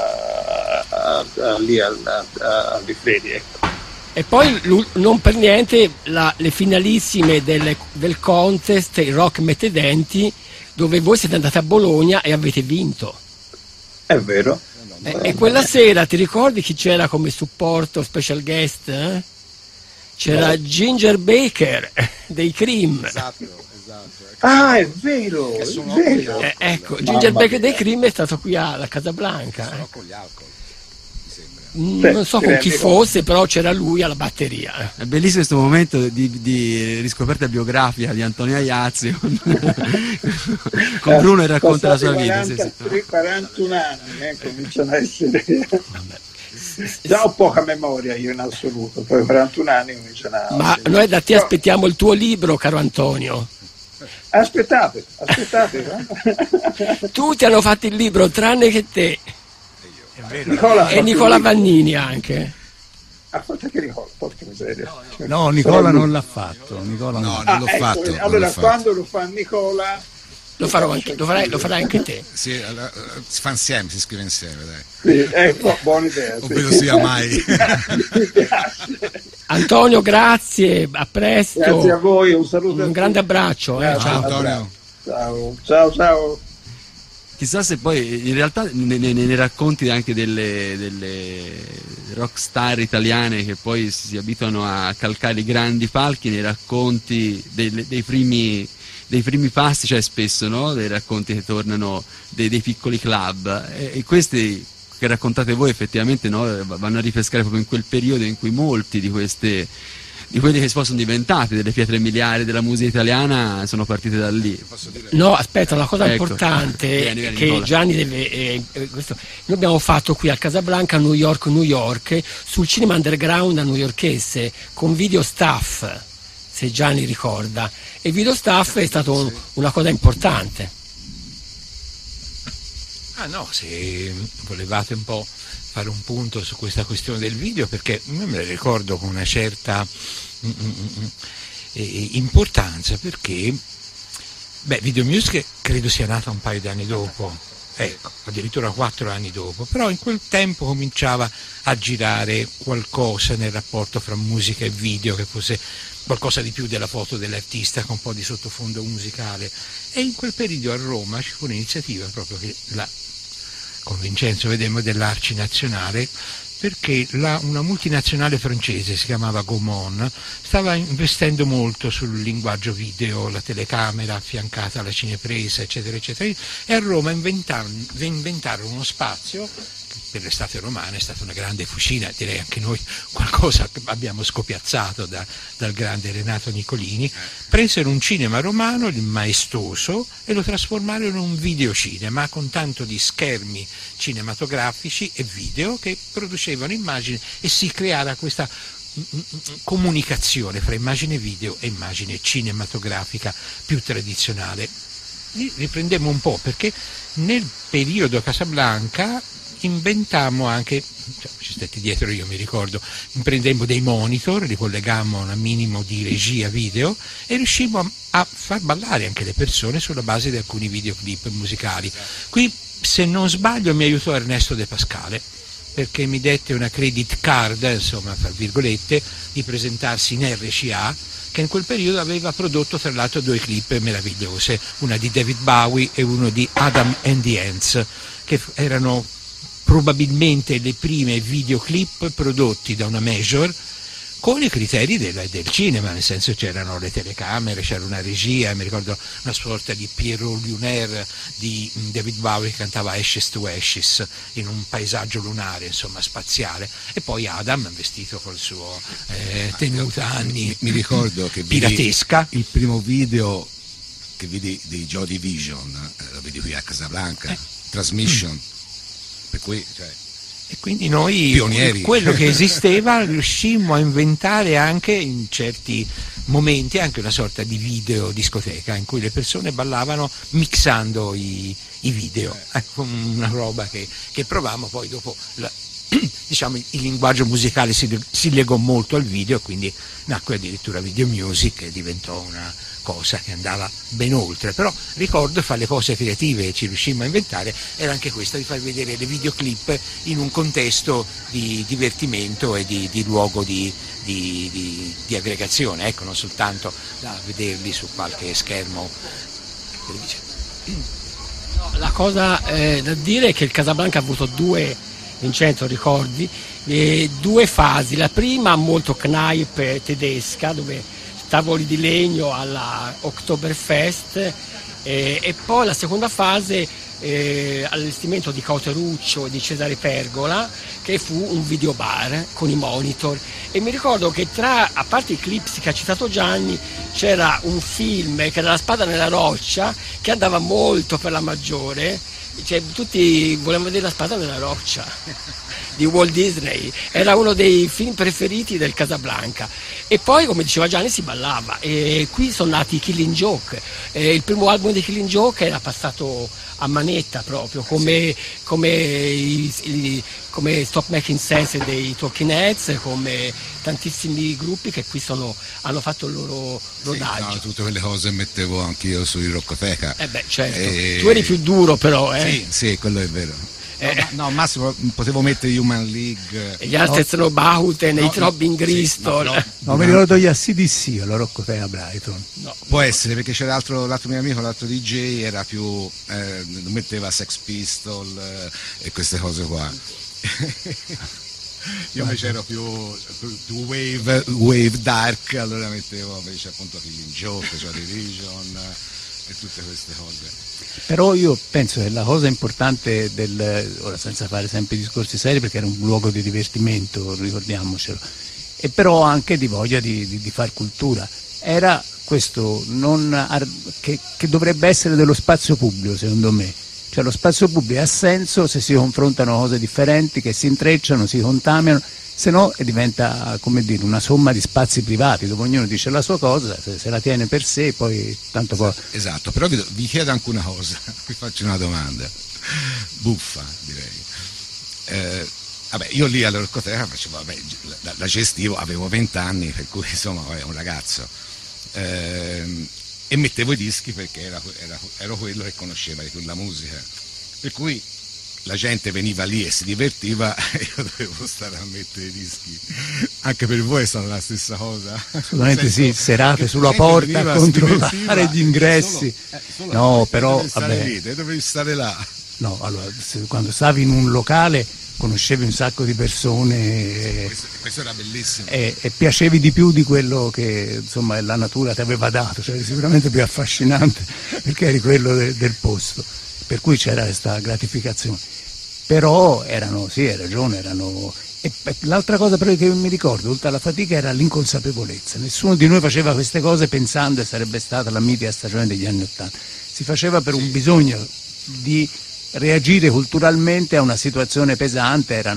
lì al Rifredi, ecco. E poi non per niente le finalissime del contest, il Rock Mette Denti, dove voi siete andati a Bologna e avete vinto. È vero. E quella sera ti ricordi chi c'era come supporto special guest? C'era Ginger Baker dei Cream. Esatto. Ah, è vero, è vero. Ecco, Ginger Baker dei Cream è stato qui alla Casablanca. Sono con gli alcol, mi sembra. Non so con chi fosse, però c'era lui alla batteria. È bellissimo questo momento di riscoperta biografica di Antonio Aiazzi con Bruno, e racconta la sua vita. 41 anni, cominciano a essere. Già ho poca memoria io in assoluto, poi 41 anni cominciano a. Ma noi da te aspettiamo il tuo libro, caro Antonio. Aspettate. Tutti hanno fatto il libro tranne che te. E Nicola Vannini anche. Che Nicola, porca miseria. No, Nicola non l'ha fatto. Nicola No, non l'ho fatto. Allora, quando lo fa Nicola, lo farai anche te. Sì, allora, si fa insieme, si scrive insieme, dai. sì, ecco, buona idea. Ovvero sia mai. Mi piace. Antonio, grazie, a presto. Grazie a voi, un saluto. Un grande abbraccio. Grazie, Ciao. Antonio. Ciao. chissà se poi in realtà nei racconti anche delle rock star italiane che poi si abituano a calcare i grandi palchi, nei racconti dei primi passi, cioè spesso, no? Dei racconti che tornano dei piccoli club, e questi che raccontate voi effettivamente, no? Vanno a ripescare proprio in quel periodo in cui molti di quelli che poi sono diventati delle pietre miliari della musica italiana sono partite da lì. No, aspetta, una cosa Ecco. importante Vieni, che Nicola. Gianni deve. Noi abbiamo fatto qui al Casablanca New York sul cinema underground newyorkese con Video Staff, se Gianni ricorda. E Video Staff è stato una cosa importante. Ah no, se volevate un po' fare un punto su questa questione del video, perché io me la ricordo con una certa importanza, perché Video Music credo sia nata un paio di anni dopo, ecco, addirittura 4 anni dopo, però in quel tempo cominciava a girare qualcosa nel rapporto fra musica e video, che fosse qualcosa di più della foto dell'artista con un po' di sottofondo musicale, e in quel periodo a Roma ci fu un'iniziativa proprio che con Vincenzo vedemmo dell'Arci Nazionale, perché una multinazionale francese, si chiamava Gaumont, stava investendo molto sul linguaggio video, la telecamera affiancata alla cinepresa, eccetera, eccetera, e a Roma inventarono uno spazio. Per l'estate romana è stata una grande fucina, direi anche noi qualcosa abbiamo scopiazzato dal grande Renato Nicolini. Presero un cinema romano, il maestoso, e lo trasformarono in un videocinema con tanto di schermi cinematografici e video che producevano immagini, e si creava questa comunicazione fra immagine video e immagine cinematografica più tradizionale. Riprendemmo un po', perché nel periodo Casablanca inventammo anche, ci stetti dietro io mi ricordo, prendemmo dei monitor, li collegammo a un minimo di regia video e riuscimmo a far ballare anche le persone sulla base di alcuni videoclip musicali. Qui, se non sbaglio, mi aiutò Ernesto De Pascale, perché mi dette una credit card, insomma, fra virgolette, di presentarsi in RCA, che in quel periodo aveva prodotto tra l'altro 2 clip meravigliose, una di David Bowie e uno di Adam and the Ants, che erano probabilmente le prime videoclip prodotti da una major con i criteri del cinema, nel senso c'erano le telecamere, c'era una regia, mi ricordo una sorta di Pierrot Lunaire di David Bowie che cantava Ashes to Ashes in un paesaggio lunare, insomma spaziale, e poi Adam vestito col suo tenuta anni mi ricordo che piratesca. Il primo video che vidi di Joy Division lo vidi qui a Casablanca, Transmission, per cui e quindi noi pionieri. Quello che esisteva riuscimmo a inventare anche in certi momenti anche una sorta di video discoteca in cui le persone ballavano mixando i video, ecco, una roba che provavamo. Poi dopo diciamo il linguaggio musicale si legò molto al video, quindi nacque addirittura Video Music, che diventò una cosa che andava ben oltre. Però ricordo fare le cose creative che ci riuscimmo a inventare era anche questa, di far vedere le videoclip in un contesto di divertimento e di luogo di aggregazione, ecco, non soltanto da vederli su qualche schermo televisivo. La cosa da dire è che il Casablanca ha avuto Vincenzo ricordi, 2 fasi. La prima molto Kneipe tedesca, dove tavoli di legno alla Oktoberfest, e poi la seconda fase all'allestimento di Cauteruccio e di Cesare Pergola, che fu un videobar con i monitor. E mi ricordo che a parte i clips che ha citato Gianni, c'era un film che era La spada nella roccia, che andava molto per la maggiore, cioè tutti volevano vedere La spada nella roccia di Walt Disney, era uno dei film preferiti del Casablanca. E poi, come diceva Gianni, si ballava, e qui sono nati i Killing Joke. Il primo album di Killing Joke era passato a manetta proprio, come Stop Making Sense dei Talking Heads, come tantissimi gruppi che qui hanno fatto il loro rodaggio. No, tutte quelle cose mettevo anch'io su Roccoteca. Certo. Tu eri più duro però, Sì, quello è vero. No, Massimo, potevo mettere Human League. E gli altri sono Bauten, i Throbbing Gristle. No, mi ricordo gli ACDC, la Roccotea Brighton. No. Può essere, perché c'era l'altro mio amico, l'altro DJ, era più metteva Sex Pistol e queste cose qua. Io invece ero più wave dark, allora mettevo invece appunto Killing Joke, Joy Division e tutte queste cose. Però io penso che la cosa importante ora senza fare sempre discorsi seri, perché era un luogo di divertimento, ricordiamocelo, e però anche di voglia di far cultura, era questo che dovrebbe essere dello spazio pubblico, secondo me. Cioè lo spazio pubblico ha senso se si confrontano cose differenti, che si intrecciano, si contaminano, se no diventa, come dire, una somma di spazi privati dove ognuno dice la sua cosa, se la tiene per sé, poi tanto poi... Esatto, però vi chiedo anche una cosa, vi faccio una domanda, buffa direi. Vabbè, io lì alla Roccoteca facevo, la gestivo, avevo 20 anni, per cui insomma un ragazzo. E mettevo i dischi perché ero quello che conosceva di più la musica, per cui la gente veniva lì e si divertiva e io dovevo stare a mettere i dischi. Anche per voi è stata la stessa cosa? Assolutamente sì, serate sulla porta a controllare gli ingressi. No, però dovevi stare là. No, allora, quando stavi in un locale conoscevi un sacco di persone, questo era bellissimo, e piacevi di più di quello che insomma la natura ti aveva dato, cioè sicuramente più affascinante perché eri quello del posto, per cui c'era questa gratificazione. Però sì, hai ragione, e l'altra cosa però che mi ricordo, oltre alla fatica, era l'inconsapevolezza. Nessuno di noi faceva queste cose pensando che sarebbe stata la mitica stagione degli anni '80, si faceva per un bisogno di reagire culturalmente a una situazione pesante, era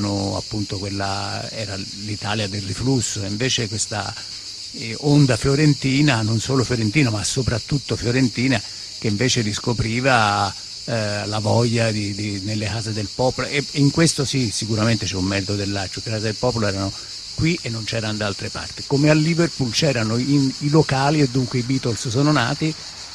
l'Italia del riflusso, e invece questa onda fiorentina, non solo fiorentina ma soprattutto fiorentina, che invece riscopriva la voglia nelle case del popolo, e in questo sì, sicuramente c'è un merito dell'Acio, che le case del popolo erano qui e non c'erano da altre parti, come a Liverpool c'erano i locali, e dunque i Beatles sono nati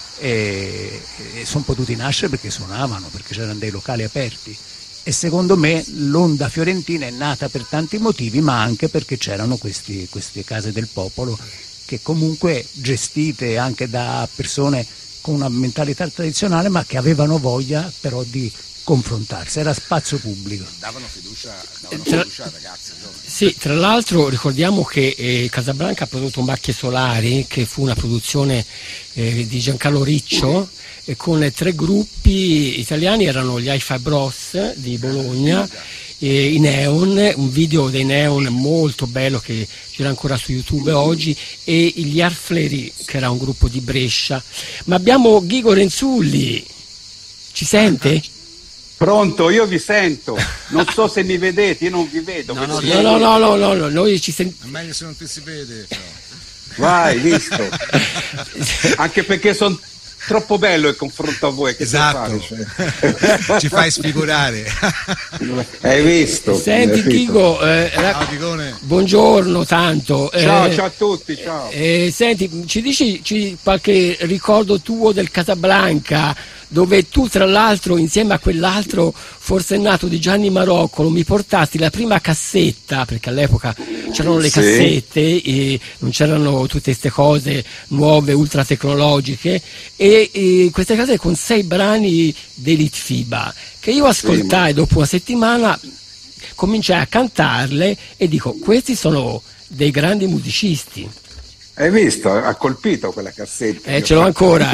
e sono potuti nascere perché suonavano, perché c'erano dei locali aperti, e secondo me l'onda fiorentina è nata per tanti motivi, ma anche perché c'erano queste case del popolo che comunque gestite anche da persone con una mentalità tradizionale, ma che avevano voglia però di confrontarsi, era spazio pubblico. Davano fiducia ai ragazzi. Sì, tra l'altro ricordiamo che Casablanca ha prodotto Macchie Solari, che fu una produzione di Giancarlo Riccio, e con 3 gruppi italiani, erano gli Hi-Fi Bros di Bologna, i Neon, un video dei Neon molto bello che gira ancora su YouTube oggi, e gli Arfleri, che era un gruppo di Brescia. Ma abbiamo Ghigo Renzulli, ci sente? Pronto, io vi sento, non so se mi vedete, io non vi vedo. No, noi ci sentiamo. È meglio se non ti si vede. Però. Vai, visto. Anche perché sono troppo bello il confronto a voi. Che esatto, fare, ci fai sfigurare. Hai visto? Senti Ghigo, buongiorno tanto. Ciao a tutti, ciao. Senti, ci dici qualche ricordo tuo del Casablanca, dove tu tra l'altro insieme a quell'altro forsennato di Gianni Maroccolo mi portasti la prima cassetta, perché all'epoca c'erano le cassette e non c'erano tutte queste cose nuove, ultra tecnologiche, e queste case con 6 brani dei Litfiba che io ascoltai dopo una settimana, cominciai a cantarle e dico: questi sono dei grandi musicisti. Hai visto? Ha colpito quella cassetta. Ce l'ho ancora.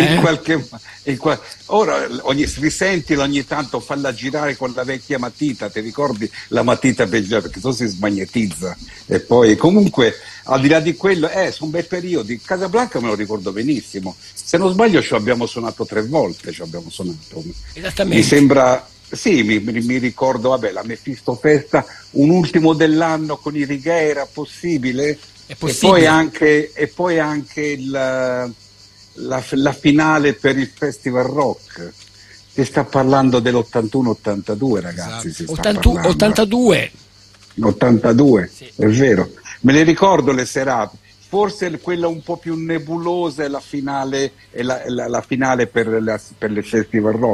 Ora risentila ogni tanto, falla girare con la vecchia matita, ti ricordi la matita peggiore, perché se no si smagnetizza. E poi comunque al di là di quello sono bei periodi. Casablanca me lo ricordo benissimo, se non sbaglio ci abbiamo suonato 3 volte, Esattamente. Mi sembra, sì, mi ricordo, la Mephisto Festa, un ultimo dell'anno con i Righeira, possibile? E poi anche la finale per il Festival Rock. Si sta parlando dell'81-82, ragazzi. Esatto. 82, sì. È vero. Me le ricordo le serate. Forse quella un po' più nebulosa è la finale, la finale per il Festival Rock.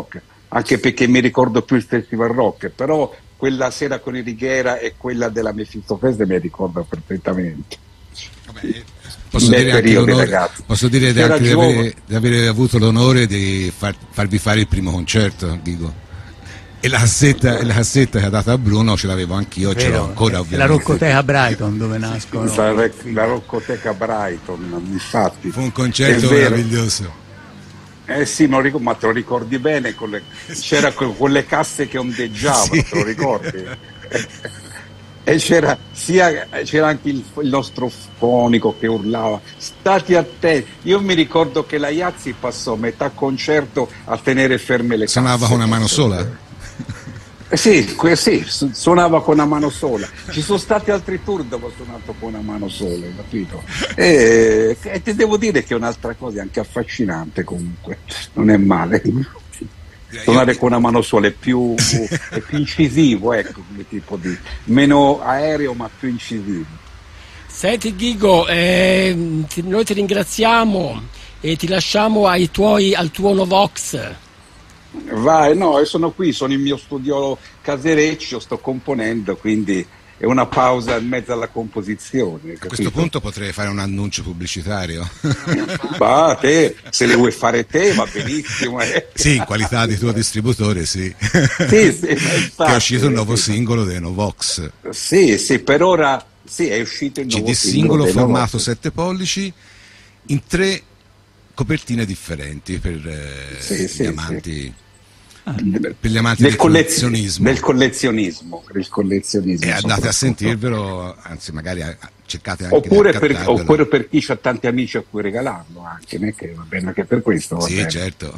anche perché mi ricordo più il Festival Rock, però quella sera con i Righiera e quella della Mephisto Fest mi ricordo perfettamente. Vabbè, posso dire anche di aver avuto l'onore di farvi fare il primo concerto, dico. E la cassetta che ha dato a Bruno ce l'avevo anch'io, ce l'ho ancora ovviamente. La Roccoteca Brighton, dove nascono. La Roccoteca Brighton, infatti. Fu un concerto meraviglioso. Sì, ma te lo ricordi bene? C'era con le casse che ondeggiavano, sì. Te lo ricordi? E c'era anche il nostro fonico che urlava "Stati attenti". Io mi ricordo che la Iazzi passò metà concerto a tenere ferme le casse. Suonava con una mano sola? Sì, suonava con una mano sola. Ci sono stati altri tour dove ho suonato con una mano sola, capito? E ti devo dire che è un'altra cosa anche affascinante, comunque non è male. Suonare con una mano sola è più incisivo, ecco, come tipo di meno aereo ma più incisivo. Senti Ghigo, noi ti ringraziamo e ti lasciamo al tuo Novox. Vai, no, io sono qui, sono in mio studio casereccio, sto componendo, quindi è una pausa in mezzo alla composizione. A questo punto potrei fare un annuncio pubblicitario. Ma te, se le vuoi fare te va benissimo. Sì, in qualità di tuo distributore, sì. Sì, infatti, che è uscito il nuovo singolo dei Novox. Sì, per ora sì, è uscito il nuovo CD singolo formato 7 pollici in 3 copertine differenti per gli amanti. Per gli amanti del collezionismo. Del collezionismo. E andate a sentirvelo, anzi magari cercate anche oppure per chi ha tanti amici a cui regalarlo anche, né? Che va bene anche per questo. Sì, certo.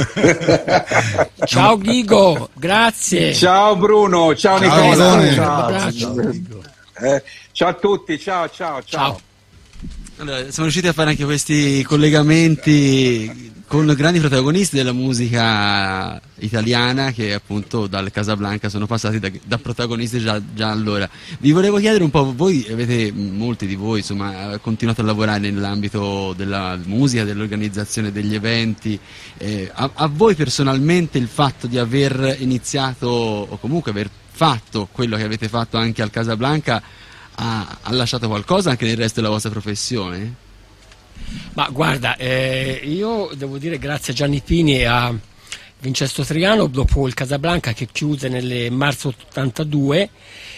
Ciao Ghigo, grazie. Ciao Bruno, ciao Nicola. Ciao a tutti, ciao. Allora, siamo riusciti a fare anche questi collegamenti con grandi protagonisti della musica italiana che appunto dal Casablanca sono passati da protagonisti già allora. Vi volevo chiedere un po', voi molti di voi insomma continuato a lavorare nell'ambito della musica, dell'organizzazione degli eventi, a voi personalmente il fatto di aver iniziato o comunque aver fatto quello che avete fatto anche al Casablanca ha lasciato qualcosa anche nel resto della vostra professione? Ma guarda, io devo dire grazie a Gianni Pini e a Vincenzo Triano, dopo il Casablanca che chiuse nel marzo 82,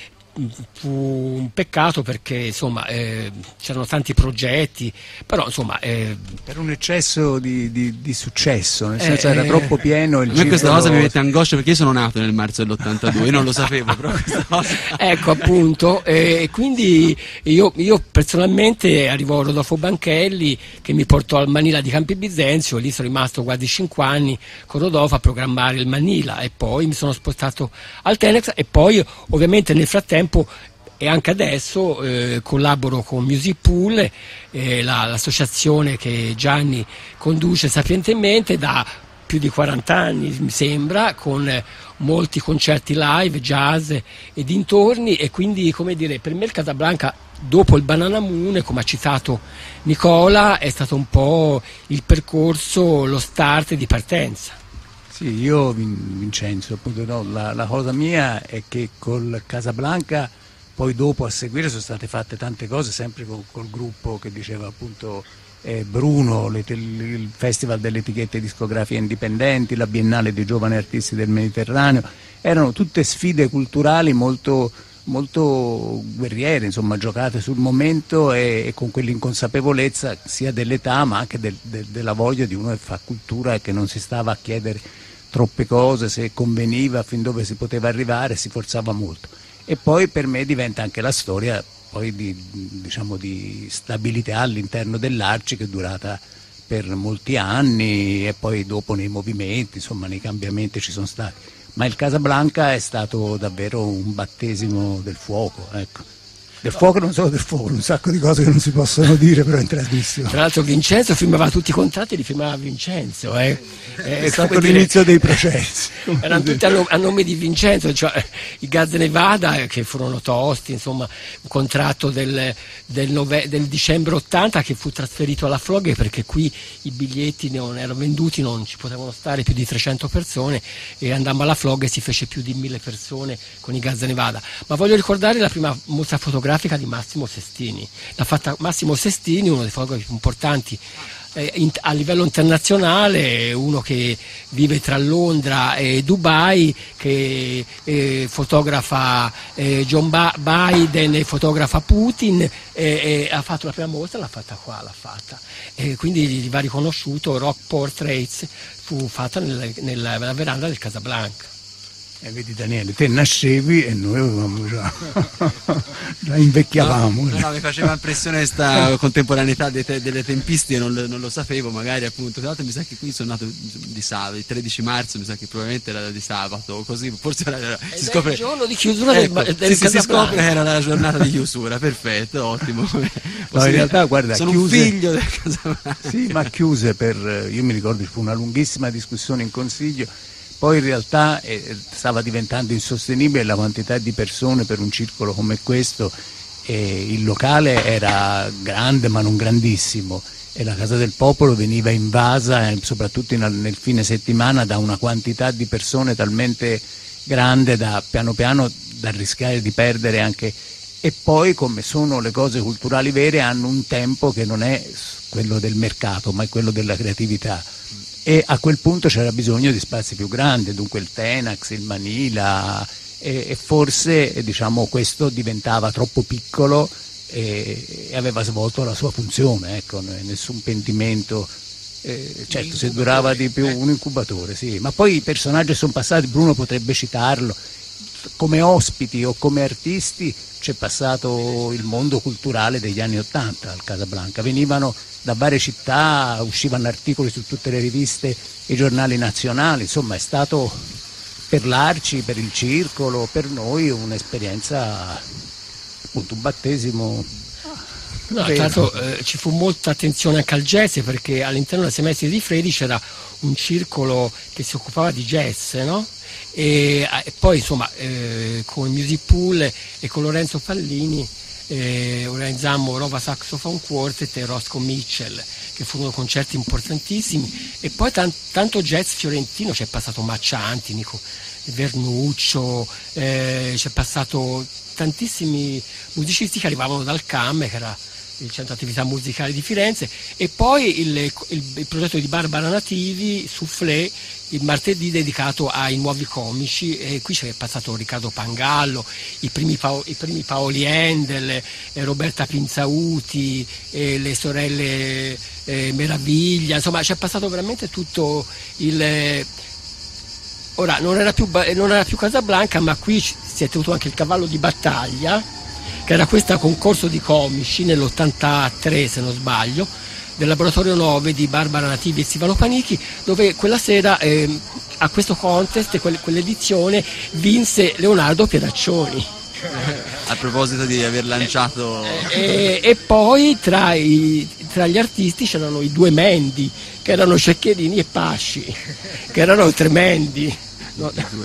fu un peccato perché insomma c'erano tanti progetti, però insomma per un eccesso di successo, nel senso era troppo pieno. A me questa cosa mi mette angoscia perché io sono nato nel marzo dell'82, io non lo sapevo però questa cosa. Ecco appunto, quindi io personalmente arrivò a Rodolfo Banchelli che mi portò al Manila di Campi Bisenzio, lì sono rimasto quasi 5 anni con Rodolfo a programmare il Manila e poi mi sono spostato al Tenex e poi ovviamente nel frattempo e anche adesso collaboro con Music Pool, l'associazione che Gianni conduce sapientemente da più di 40 anni mi sembra, con molti concerti live, jazz e dintorni, e quindi come dire per me il Casablanca dopo il Banana Moon, come ha citato Nicola, è stato un po' il percorso, lo start di partenza. Sì, io Vincenzo, appunto, no, la cosa mia è che col Casablanca poi dopo a seguire sono state fatte tante cose, sempre col gruppo che diceva appunto Bruno, il Festival delle etichette discografiche indipendenti, la Biennale dei giovani artisti del Mediterraneo, erano tutte sfide culturali molto guerriere, insomma, giocate sul momento e con quell'inconsapevolezza sia dell'età ma anche della voglia di uno che fa cultura e che non si stava a chiedere troppe cose, se conveniva, fin dove si poteva arrivare, si forzava molto. E poi per me diventa anche la storia poi di stabilità all'interno dell'Arci, che è durata per molti anni, e poi dopo nei movimenti, insomma nei cambiamenti ci sono stati. Ma il Casablanca è stato davvero un battesimo del fuoco, ecco. Del fuoco, non solo del fuoco, un sacco di cose che non si possono dire però in trasmissione. Tra l'altro Vincenzo firmava tutti i contratti, li firmava Vincenzo. È stato l'inizio dei processi. Erano tutti a nome di Vincenzo, cioè i Gaz Nevada che furono tosti, insomma, un contratto del dicembre 80 che fu trasferito alla Floghe perché qui i biglietti non erano venduti, non ci potevano stare più di 300 persone e andammo alla Floghe e si fece più di 1000 persone con i Gaz Nevada. Ma voglio ricordare la prima mostra fotografica di Massimo Sestini. L'ha fatta Massimo Sestini, uno dei fotografi più importanti a livello internazionale, uno che vive tra Londra e Dubai, che fotografa John Biden e fotografa Putin, ha fatto la prima mostra, l'ha fatta qua, quindi gli va riconosciuto. Rock Portraits fu fatta nella veranda del Casablanca. Vedi Daniele, te nascevi e noi avevamo già invecchiavamo. No, mi faceva impressione questa contemporaneità delle tempistiche, non lo sapevo, magari appunto. Tra l'altro mi sa che qui sono nato di sabato, il 13 marzo, mi sa che probabilmente era di sabato, così forse si scopre il giorno di chiusura del si scopre che era la giornata di chiusura, perfetto, ottimo. No, in realtà guarda, sono chiuse, un figlio del Casablanca. Sì, ma chiuse io mi ricordo ci fu una lunghissima discussione in consiglio. Poi in realtà stava diventando insostenibile la quantità di persone per un circolo come questo, il locale era grande ma non grandissimo e la Casa del Popolo veniva invasa, soprattutto nel fine settimana, da una quantità di persone talmente grande da piano piano da rischiare di perdere anche. E poi, come sono le cose culturali vere, hanno un tempo che non è quello del mercato ma è quello della creatività. E a quel punto c'era bisogno di spazi più grandi, dunque il Tenax, il Manila, e forse diciamo questo diventava troppo piccolo e aveva svolto la sua funzione, ecco, nessun pentimento, certo se durava di più un incubatore, sì, ma poi i personaggi sono passati, Bruno potrebbe citarlo, come ospiti o come artisti c'è passato il mondo culturale degli anni '80 al Casablanca, venivano da varie città, uscivano articoli su tutte le riviste e giornali nazionali, insomma è stato per l'Arci, per il circolo, per noi un'esperienza, appunto un battesimo. No, tra l'altro ci fu molta attenzione anche al jazz perché all'interno del semestre di Fredi c'era un circolo che si occupava di jazz, no? E poi insomma con Music Pool e con Lorenzo Pallini organizzammo Rova Saxophone Quartet e Roscoe Mitchell, che furono concerti importantissimi, e poi tanto jazz fiorentino, c'è passato Maccianti, Nico Vernuccio, c'è passato tantissimi musicisti che arrivavano dal CAM, che era il centro attività musicale di Firenze, e poi il progetto di Barbara Nativi, Soufflé, il martedì dedicato ai nuovi comici, e qui c'è passato Riccardo Pangallo, i primi Paoli Endel, Roberta Pinzauti, le sorelle Meraviglia, insomma c'è passato veramente tutto il... Ora non era più Casablanca, ma qui si è tenuto anche il cavallo di battaglia, che era questo concorso di comici nell'83 se non sbaglio, del Laboratorio 9 di Barbara Nativi e Silvano Panichi, dove quella sera a questo contest, quell'edizione, vinse Leonardo Pieraccioni. A proposito di aver lanciato... E poi tra gli artisti c'erano i due Mendi, che erano Ceccherini e Pasci, che erano tremendi. No. I due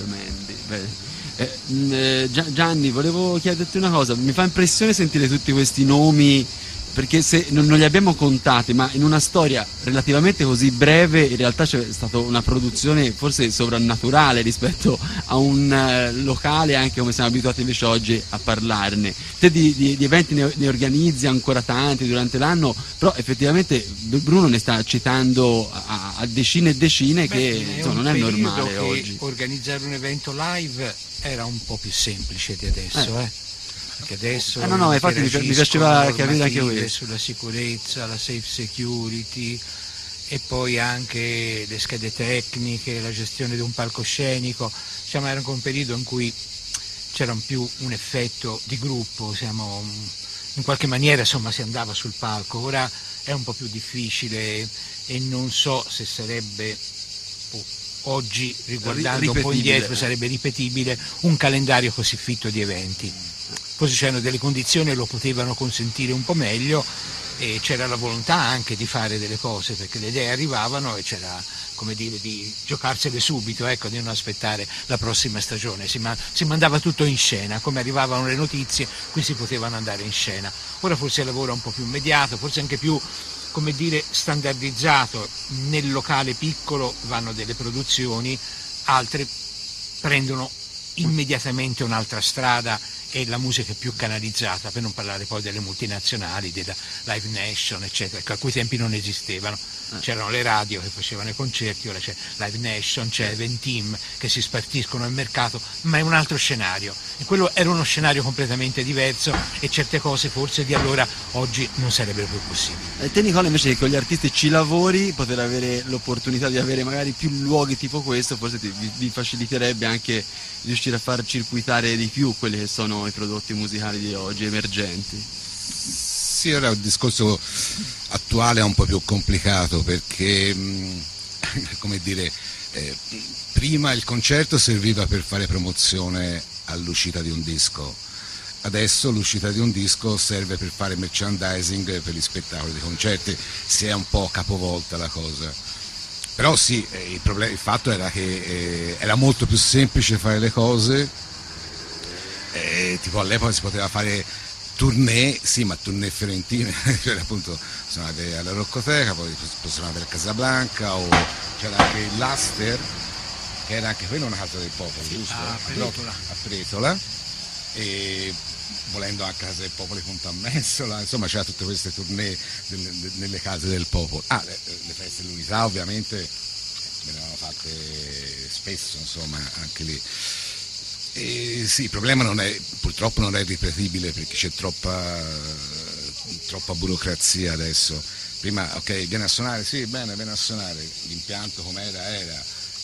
Mendi. Gianni, volevo chiederti una cosa, mi fa impressione sentire tutti questi nomi, perché se non li abbiamo contati, ma in una storia relativamente così breve in realtà c'è stata una produzione forse sovrannaturale rispetto a un locale, anche come siamo abituati invece oggi a parlarne. Te di eventi ne organizzi ancora tanti durante l'anno, però effettivamente Bruno ne sta citando a decine e decine. Che insomma, non è normale oggi. Organizzare un evento live era un po' più semplice di adesso, Perché adesso infatti mi piaceva capire anche questo sulla sicurezza, la safe security, e poi anche le schede tecniche, la gestione di un palcoscenico. Diciamo, era un periodo in cui c'era più un effetto di gruppo, in qualche maniera insomma si andava sul palco. Ora è un po' più difficile e non so se sarebbe oggi, riguardando un po' indietro, sarebbe ripetibile un calendario così fitto di eventi. forse c'erano delle condizioni che lo potevano consentire un po' meglio, e c'era la volontà anche di fare delle cose, perché le idee arrivavano e c'era, come dire, di giocarsele subito, ecco, di non aspettare la prossima stagione. Si mandava tutto in scena, come arrivavano le notizie, qui si potevano andare in scena. Ora forse il lavoro è un po' più immediato, forse anche più, come dire, standardizzato. Nel locale piccolo vanno delle produzioni, altre prendono immediatamente un'altra strada e la musica è più canalizzata, per non parlare poi delle multinazionali, della Live Nation, eccetera, che a quei tempi non esistevano. C'erano le radio che facevano i concerti, ora c'è Live Nation, c'è Ventim, che si spartiscono al mercato, ma è un altro scenario, e quello era uno scenario completamente diverso, e certe cose forse di allora oggi non sarebbero più possibili. E te, Nicola, invece che con gli artisti ci lavori, poter avere l'opportunità di avere magari più luoghi tipo questo, forse vi faciliterebbe anche riuscire a far circuitare di più quelli che sono i prodotti musicali di oggi, emergenti. Sì, ora il discorso attuale è un po' più complicato, perché come dire, prima il concerto serviva per fare promozione all'uscita di un disco, adesso l'uscita di un disco serve per fare merchandising per gli spettacoli dei concerti. Si è un po' capovolta la cosa, però sì, il fatto era che era molto più semplice fare le cose, tipo all'epoca si poteva fare tournée, sì, ma tournée fiorentine, cioè appunto suonate alla Roccoteca, poi suonate al Casablanca, o c'era anche il Laster, che era anche quello una casa del popolo, giusto? A Pretola, e volendo anche a Casa del Popolo di Fontamessola, insomma c'era tutte queste tournée nelle case del popolo. Le feste dell'unità ovviamente venivano fatte spesso, insomma, anche lì. E sì, il problema purtroppo non è ripetibile, perché c'è troppa burocrazia adesso. Prima, ok, viene a suonare, sì, bene, viene a suonare, l'impianto com'era era.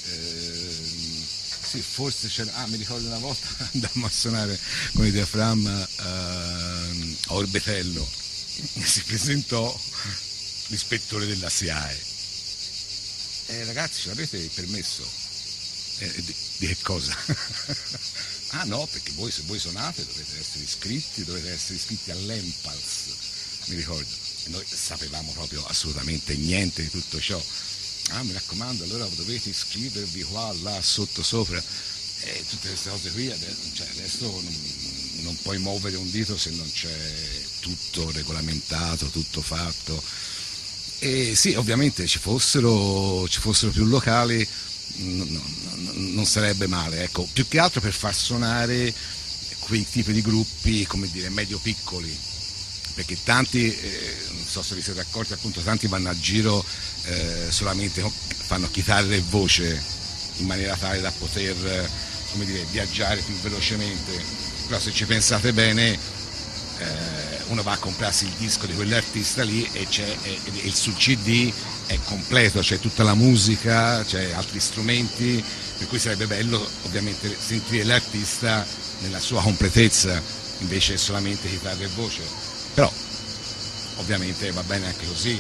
Sì, forse c'era, mi ricordo una volta andammo a suonare con il diaframma a Orbetello, si presentò l'ispettore della SIAE. Ragazzi, ce l'avete il permesso? Di che cosa? Ah no, perché voi, se voi suonate, dovete essere iscritti all'Empals, mi ricordo. E noi sapevamo proprio assolutamente niente di tutto ciò. Mi raccomando, allora dovete iscrivervi qua, là, sotto, sopra, e tutte queste cose qui. Adesso non puoi muovere un dito se non c'è tutto regolamentato, tutto fatto. E sì, ovviamente ci fossero più locali, non sarebbe male, ecco, più che altro per far suonare quei tipi di gruppi, come dire, medio-piccoli, perché tanti, non so se vi siete accorti, appunto, tanti vanno a giro solamente, fanno chitarra e voce, in maniera tale da poter, come dire, viaggiare più velocemente. Però se ci pensate bene, uno va a comprarsi il disco di quell'artista lì e sul CD è completo, c'è tutta la musica, c'è altri strumenti, per cui sarebbe bello ovviamente sentire l'artista nella sua completezza, invece solamente chitarra e voce. Però ovviamente va bene anche così.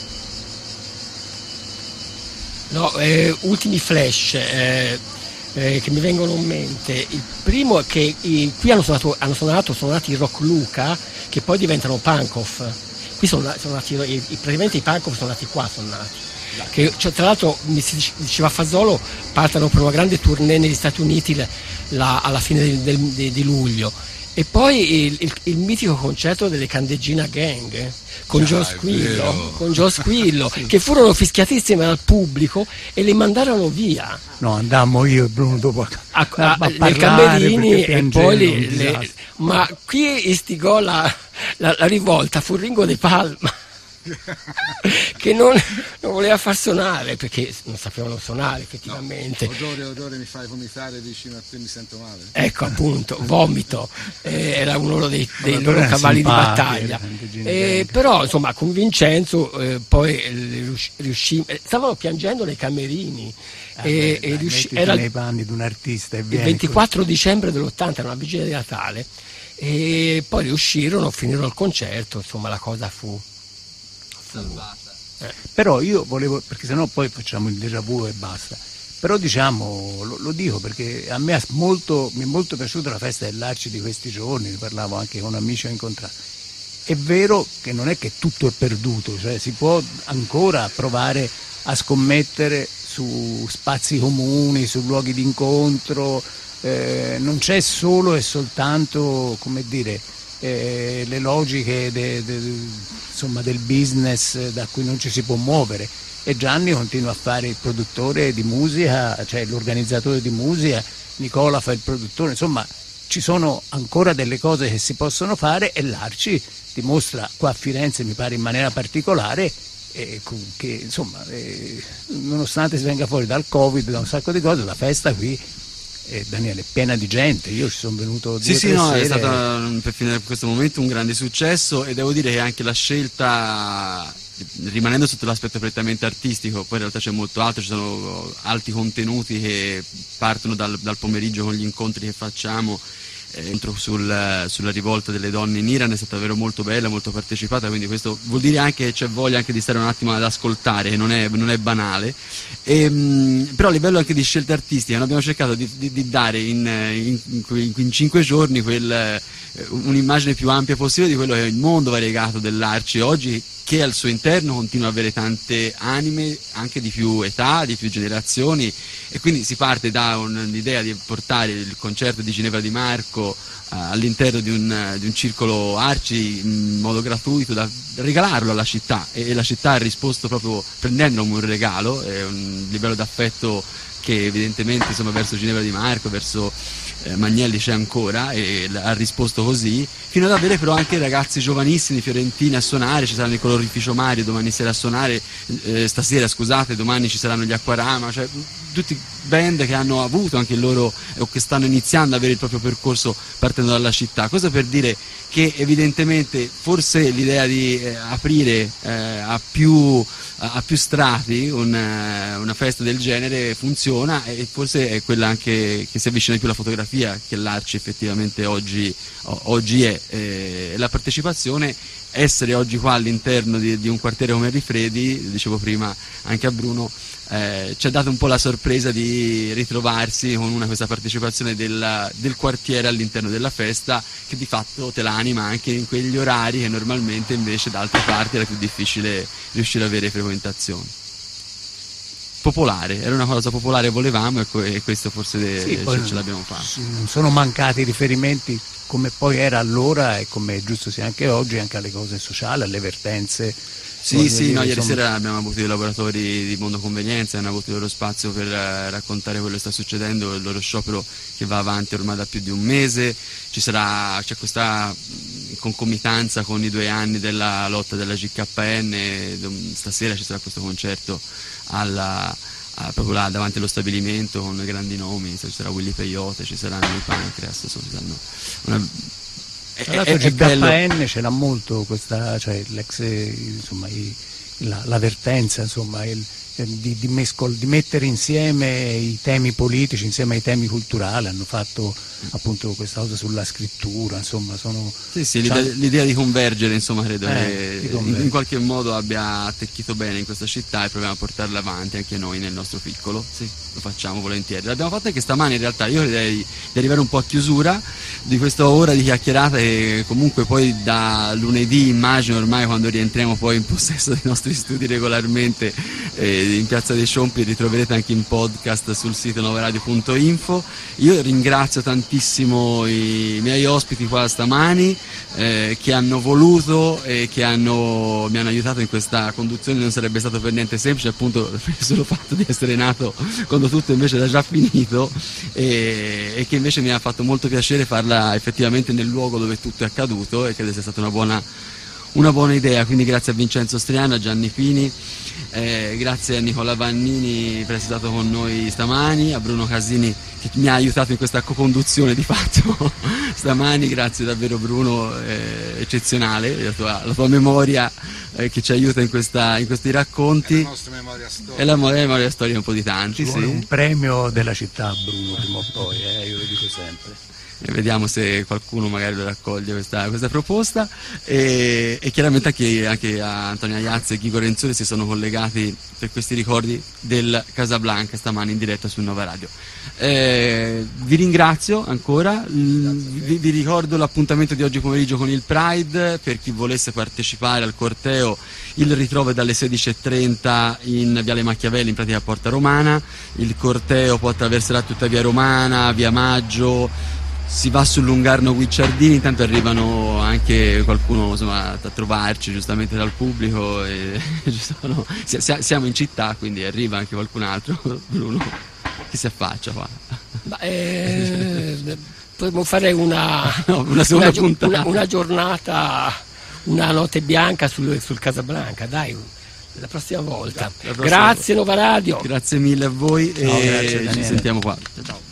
No, ultimi flash che mi vengono in mente. Il primo è che qui hanno suonato i Rock Luca, che poi diventano Pankow. Qui sono nati, praticamente i Pankow sono nati qua, che, cioè, tra l'altro mi si diceva Fazzolo, partono per una grande tournée negli Stati Uniti alla fine di luglio. E poi il mitico concerto delle Candeggina Gang con Joe Squillo, sì, che furono fischiatissime dal pubblico e le mandarono via. No, andammo io e Bruno dopo nei camerini, e poi ma qui istigò la rivolta fu Ringo De Palma che non voleva far suonare perché non sapevano suonare effettivamente. No, odore mi fai vomitare vicino a te, mi sento male. Ecco, appunto, vomito, era uno dei loro cavalli di battaglia. Però insomma con Vincenzo poi riuscì, stavano piangendo nei camerini. Era nei panni di un artista, il 24 dicembre dell'80, era una vigilia di Natale, e poi riuscirono, finirono il concerto, insomma la cosa fu salvata. Però io volevo, perché sennò poi facciamo il déjà vu e basta, Però diciamo, lo dico perché a me mi è molto piaciuta la festa dell'Arci di questi giorni, ne parlavo anche con amici che ho incontrato. È vero che non è che tutto è perduto, cioè si può ancora provare a scommettere su spazi comuni, su luoghi di incontro, non c'è solo e soltanto, come dire, le logiche insomma, del business da cui non ci si può muovere. E Gianni continua a fare il produttore di musica, cioè l'organizzatore di musica, Nicola fa il produttore, insomma ci sono ancora delle cose che si possono fare e l'Arci dimostra qua a Firenze, mi pare in maniera particolare, che insomma nonostante si venga fuori dal Covid, da un sacco di cose, la festa qui, Daniele, è piena di gente. Io ci sono venuto 2 o 3 sere. È stato per finire questo momento un grande successo, e devo dire che anche la scelta, rimanendo sotto l'aspetto prettamente artistico, poi in realtà c'è molto altro, ci sono alti contenuti che partono dal pomeriggio con gli incontri che facciamo. Sulla rivolta delle donne in Iran è stata davvero molto bella, molto partecipata, quindi questo vuol dire anche che c'è voglia anche di stare un attimo ad ascoltare, che non è banale. Però a livello anche di scelte artistiche noi abbiamo cercato di dare in 5 giorni un'immagine più ampia possibile di quello che è il mondo variegato dell'Arci oggi, che al suo interno continua ad avere tante anime, anche di più età, di più generazioni, e quindi si parte da un'idea di portare il concerto di Ginevra Di Marco all'interno di un circolo Arci in modo gratuito, da regalarlo alla città, e la città ha risposto proprio prendendolo come un regalo, è un livello d'affetto che evidentemente insomma verso Ginevra Di Marco, verso Magnelli c'è ancora, e ha risposto così, fino ad avere però anche ragazzi giovanissimi fiorentini a suonare. Ci saranno i Colorificio Mario domani sera a suonare, stasera scusate, domani ci saranno gli Acquarama, cioè tutti band che hanno avuto anche loro o che stanno iniziando ad avere il proprio percorso partendo dalla città. Cosa per dire che evidentemente forse l'idea di aprire a più strati una festa del genere funziona, e forse è quella anche che si avvicina più alla fotografia che l'Arci effettivamente oggi è. La partecipazione, essere oggi qua all'interno di un quartiere come Rifredi, dicevo prima anche a Bruno, ci ha dato un po' la sorpresa di ritrovarsi con questa partecipazione del quartiere all'interno della festa, che di fatto te l'anima anche in quegli orari che normalmente invece da altre parti era più difficile riuscire ad avere frequentazioni. Popolare, era una cosa popolare volevamo, e questo forse ce l'abbiamo fatto. Non sono mancati riferimenti, come poi era allora e come è giusto sia anche oggi, anche alle cose sociali, alle vertenze. Sì, ieri sera abbiamo avuto i lavoratori di Mondo Convenienza, hanno avuto il loro spazio per raccontare quello che sta succedendo, il loro sciopero che va avanti ormai da più di un mese. C'è questa concomitanza con i 2 anni della lotta della GKN, stasera ci sarà questo concerto proprio là davanti allo stabilimento con grandi nomi, ci sarà Willy Peyote, ci saranno i Pancreas, tra l'altro GKN ce l'ha molto questa, cioè l'ex, insomma, la vertenza, insomma, di mettere insieme i temi politici insieme ai temi culturali. Hanno fatto appunto questa cosa sulla scrittura, insomma l'idea di convergere, insomma, credo che in qualche modo abbia attecchito bene in questa città, e proviamo a portarla avanti anche noi nel nostro piccolo. Sì, lo facciamo volentieri. L'abbiamo fatto anche stamani, in realtà io direi di arrivare un po' a chiusura di questa ora di chiacchierata, e comunque poi da lunedì, immagino, ormai quando rientriamo poi in possesso dei nostri studi regolarmente in Piazza dei Sciompi, ritroverete anche in podcast sul sito novaradio.info. Io ringrazio tantissimo i miei ospiti qua stamani, che hanno voluto e che mi hanno aiutato in questa conduzione. Non sarebbe stato per niente semplice, appunto per il solo fatto di essere nato quando tutto invece era già finito, e che invece mi ha fatto molto piacere farla effettivamente nel luogo dove tutto è accaduto, e credo sia stata una buona idea. Quindi grazie a Vincenzo Striano, a Gianni Pini, grazie a Nicola Vannini per essere stato con noi stamani, a Bruno Casini che mi ha aiutato in questa co-conduzione di fatto stamani. Grazie davvero Bruno, eccezionale la tua memoria che ci aiuta in questi racconti. È la nostra memoria storica. È la memoria storica un po' di tanti. Ci vuole un premio della città, Bruno, prima o poi, io lo dico sempre. E vediamo se qualcuno magari lo raccoglie questa proposta, e chiaramente anche a Antonio Iazzi e Ghigo Renzulli si sono collegati per questi ricordi del Casablanca stamani in diretta su Nova Radio. Vi ringrazio ancora, vi ricordo l'appuntamento di oggi pomeriggio con il Pride. Per chi volesse partecipare al corteo, il ritrovo è dalle 16:30 in Viale Machiavelli, in pratica a Porta Romana. Il corteo poi attraverserà tutta Via Romana, Via Maggio, si va sul Lungarno Guicciardini. Intanto arrivano anche qualcuno, insomma, a trovarci giustamente dal pubblico, e siamo in città, quindi arriva anche qualcun altro. Bruno, chi si affaccia qua? Potremmo fare una giornata, una notte bianca sul Casablanca, dai, la prossima volta. Grazie Nova Radio. Grazie mille a voi, grazie, ci sentiamo qua. Ciao.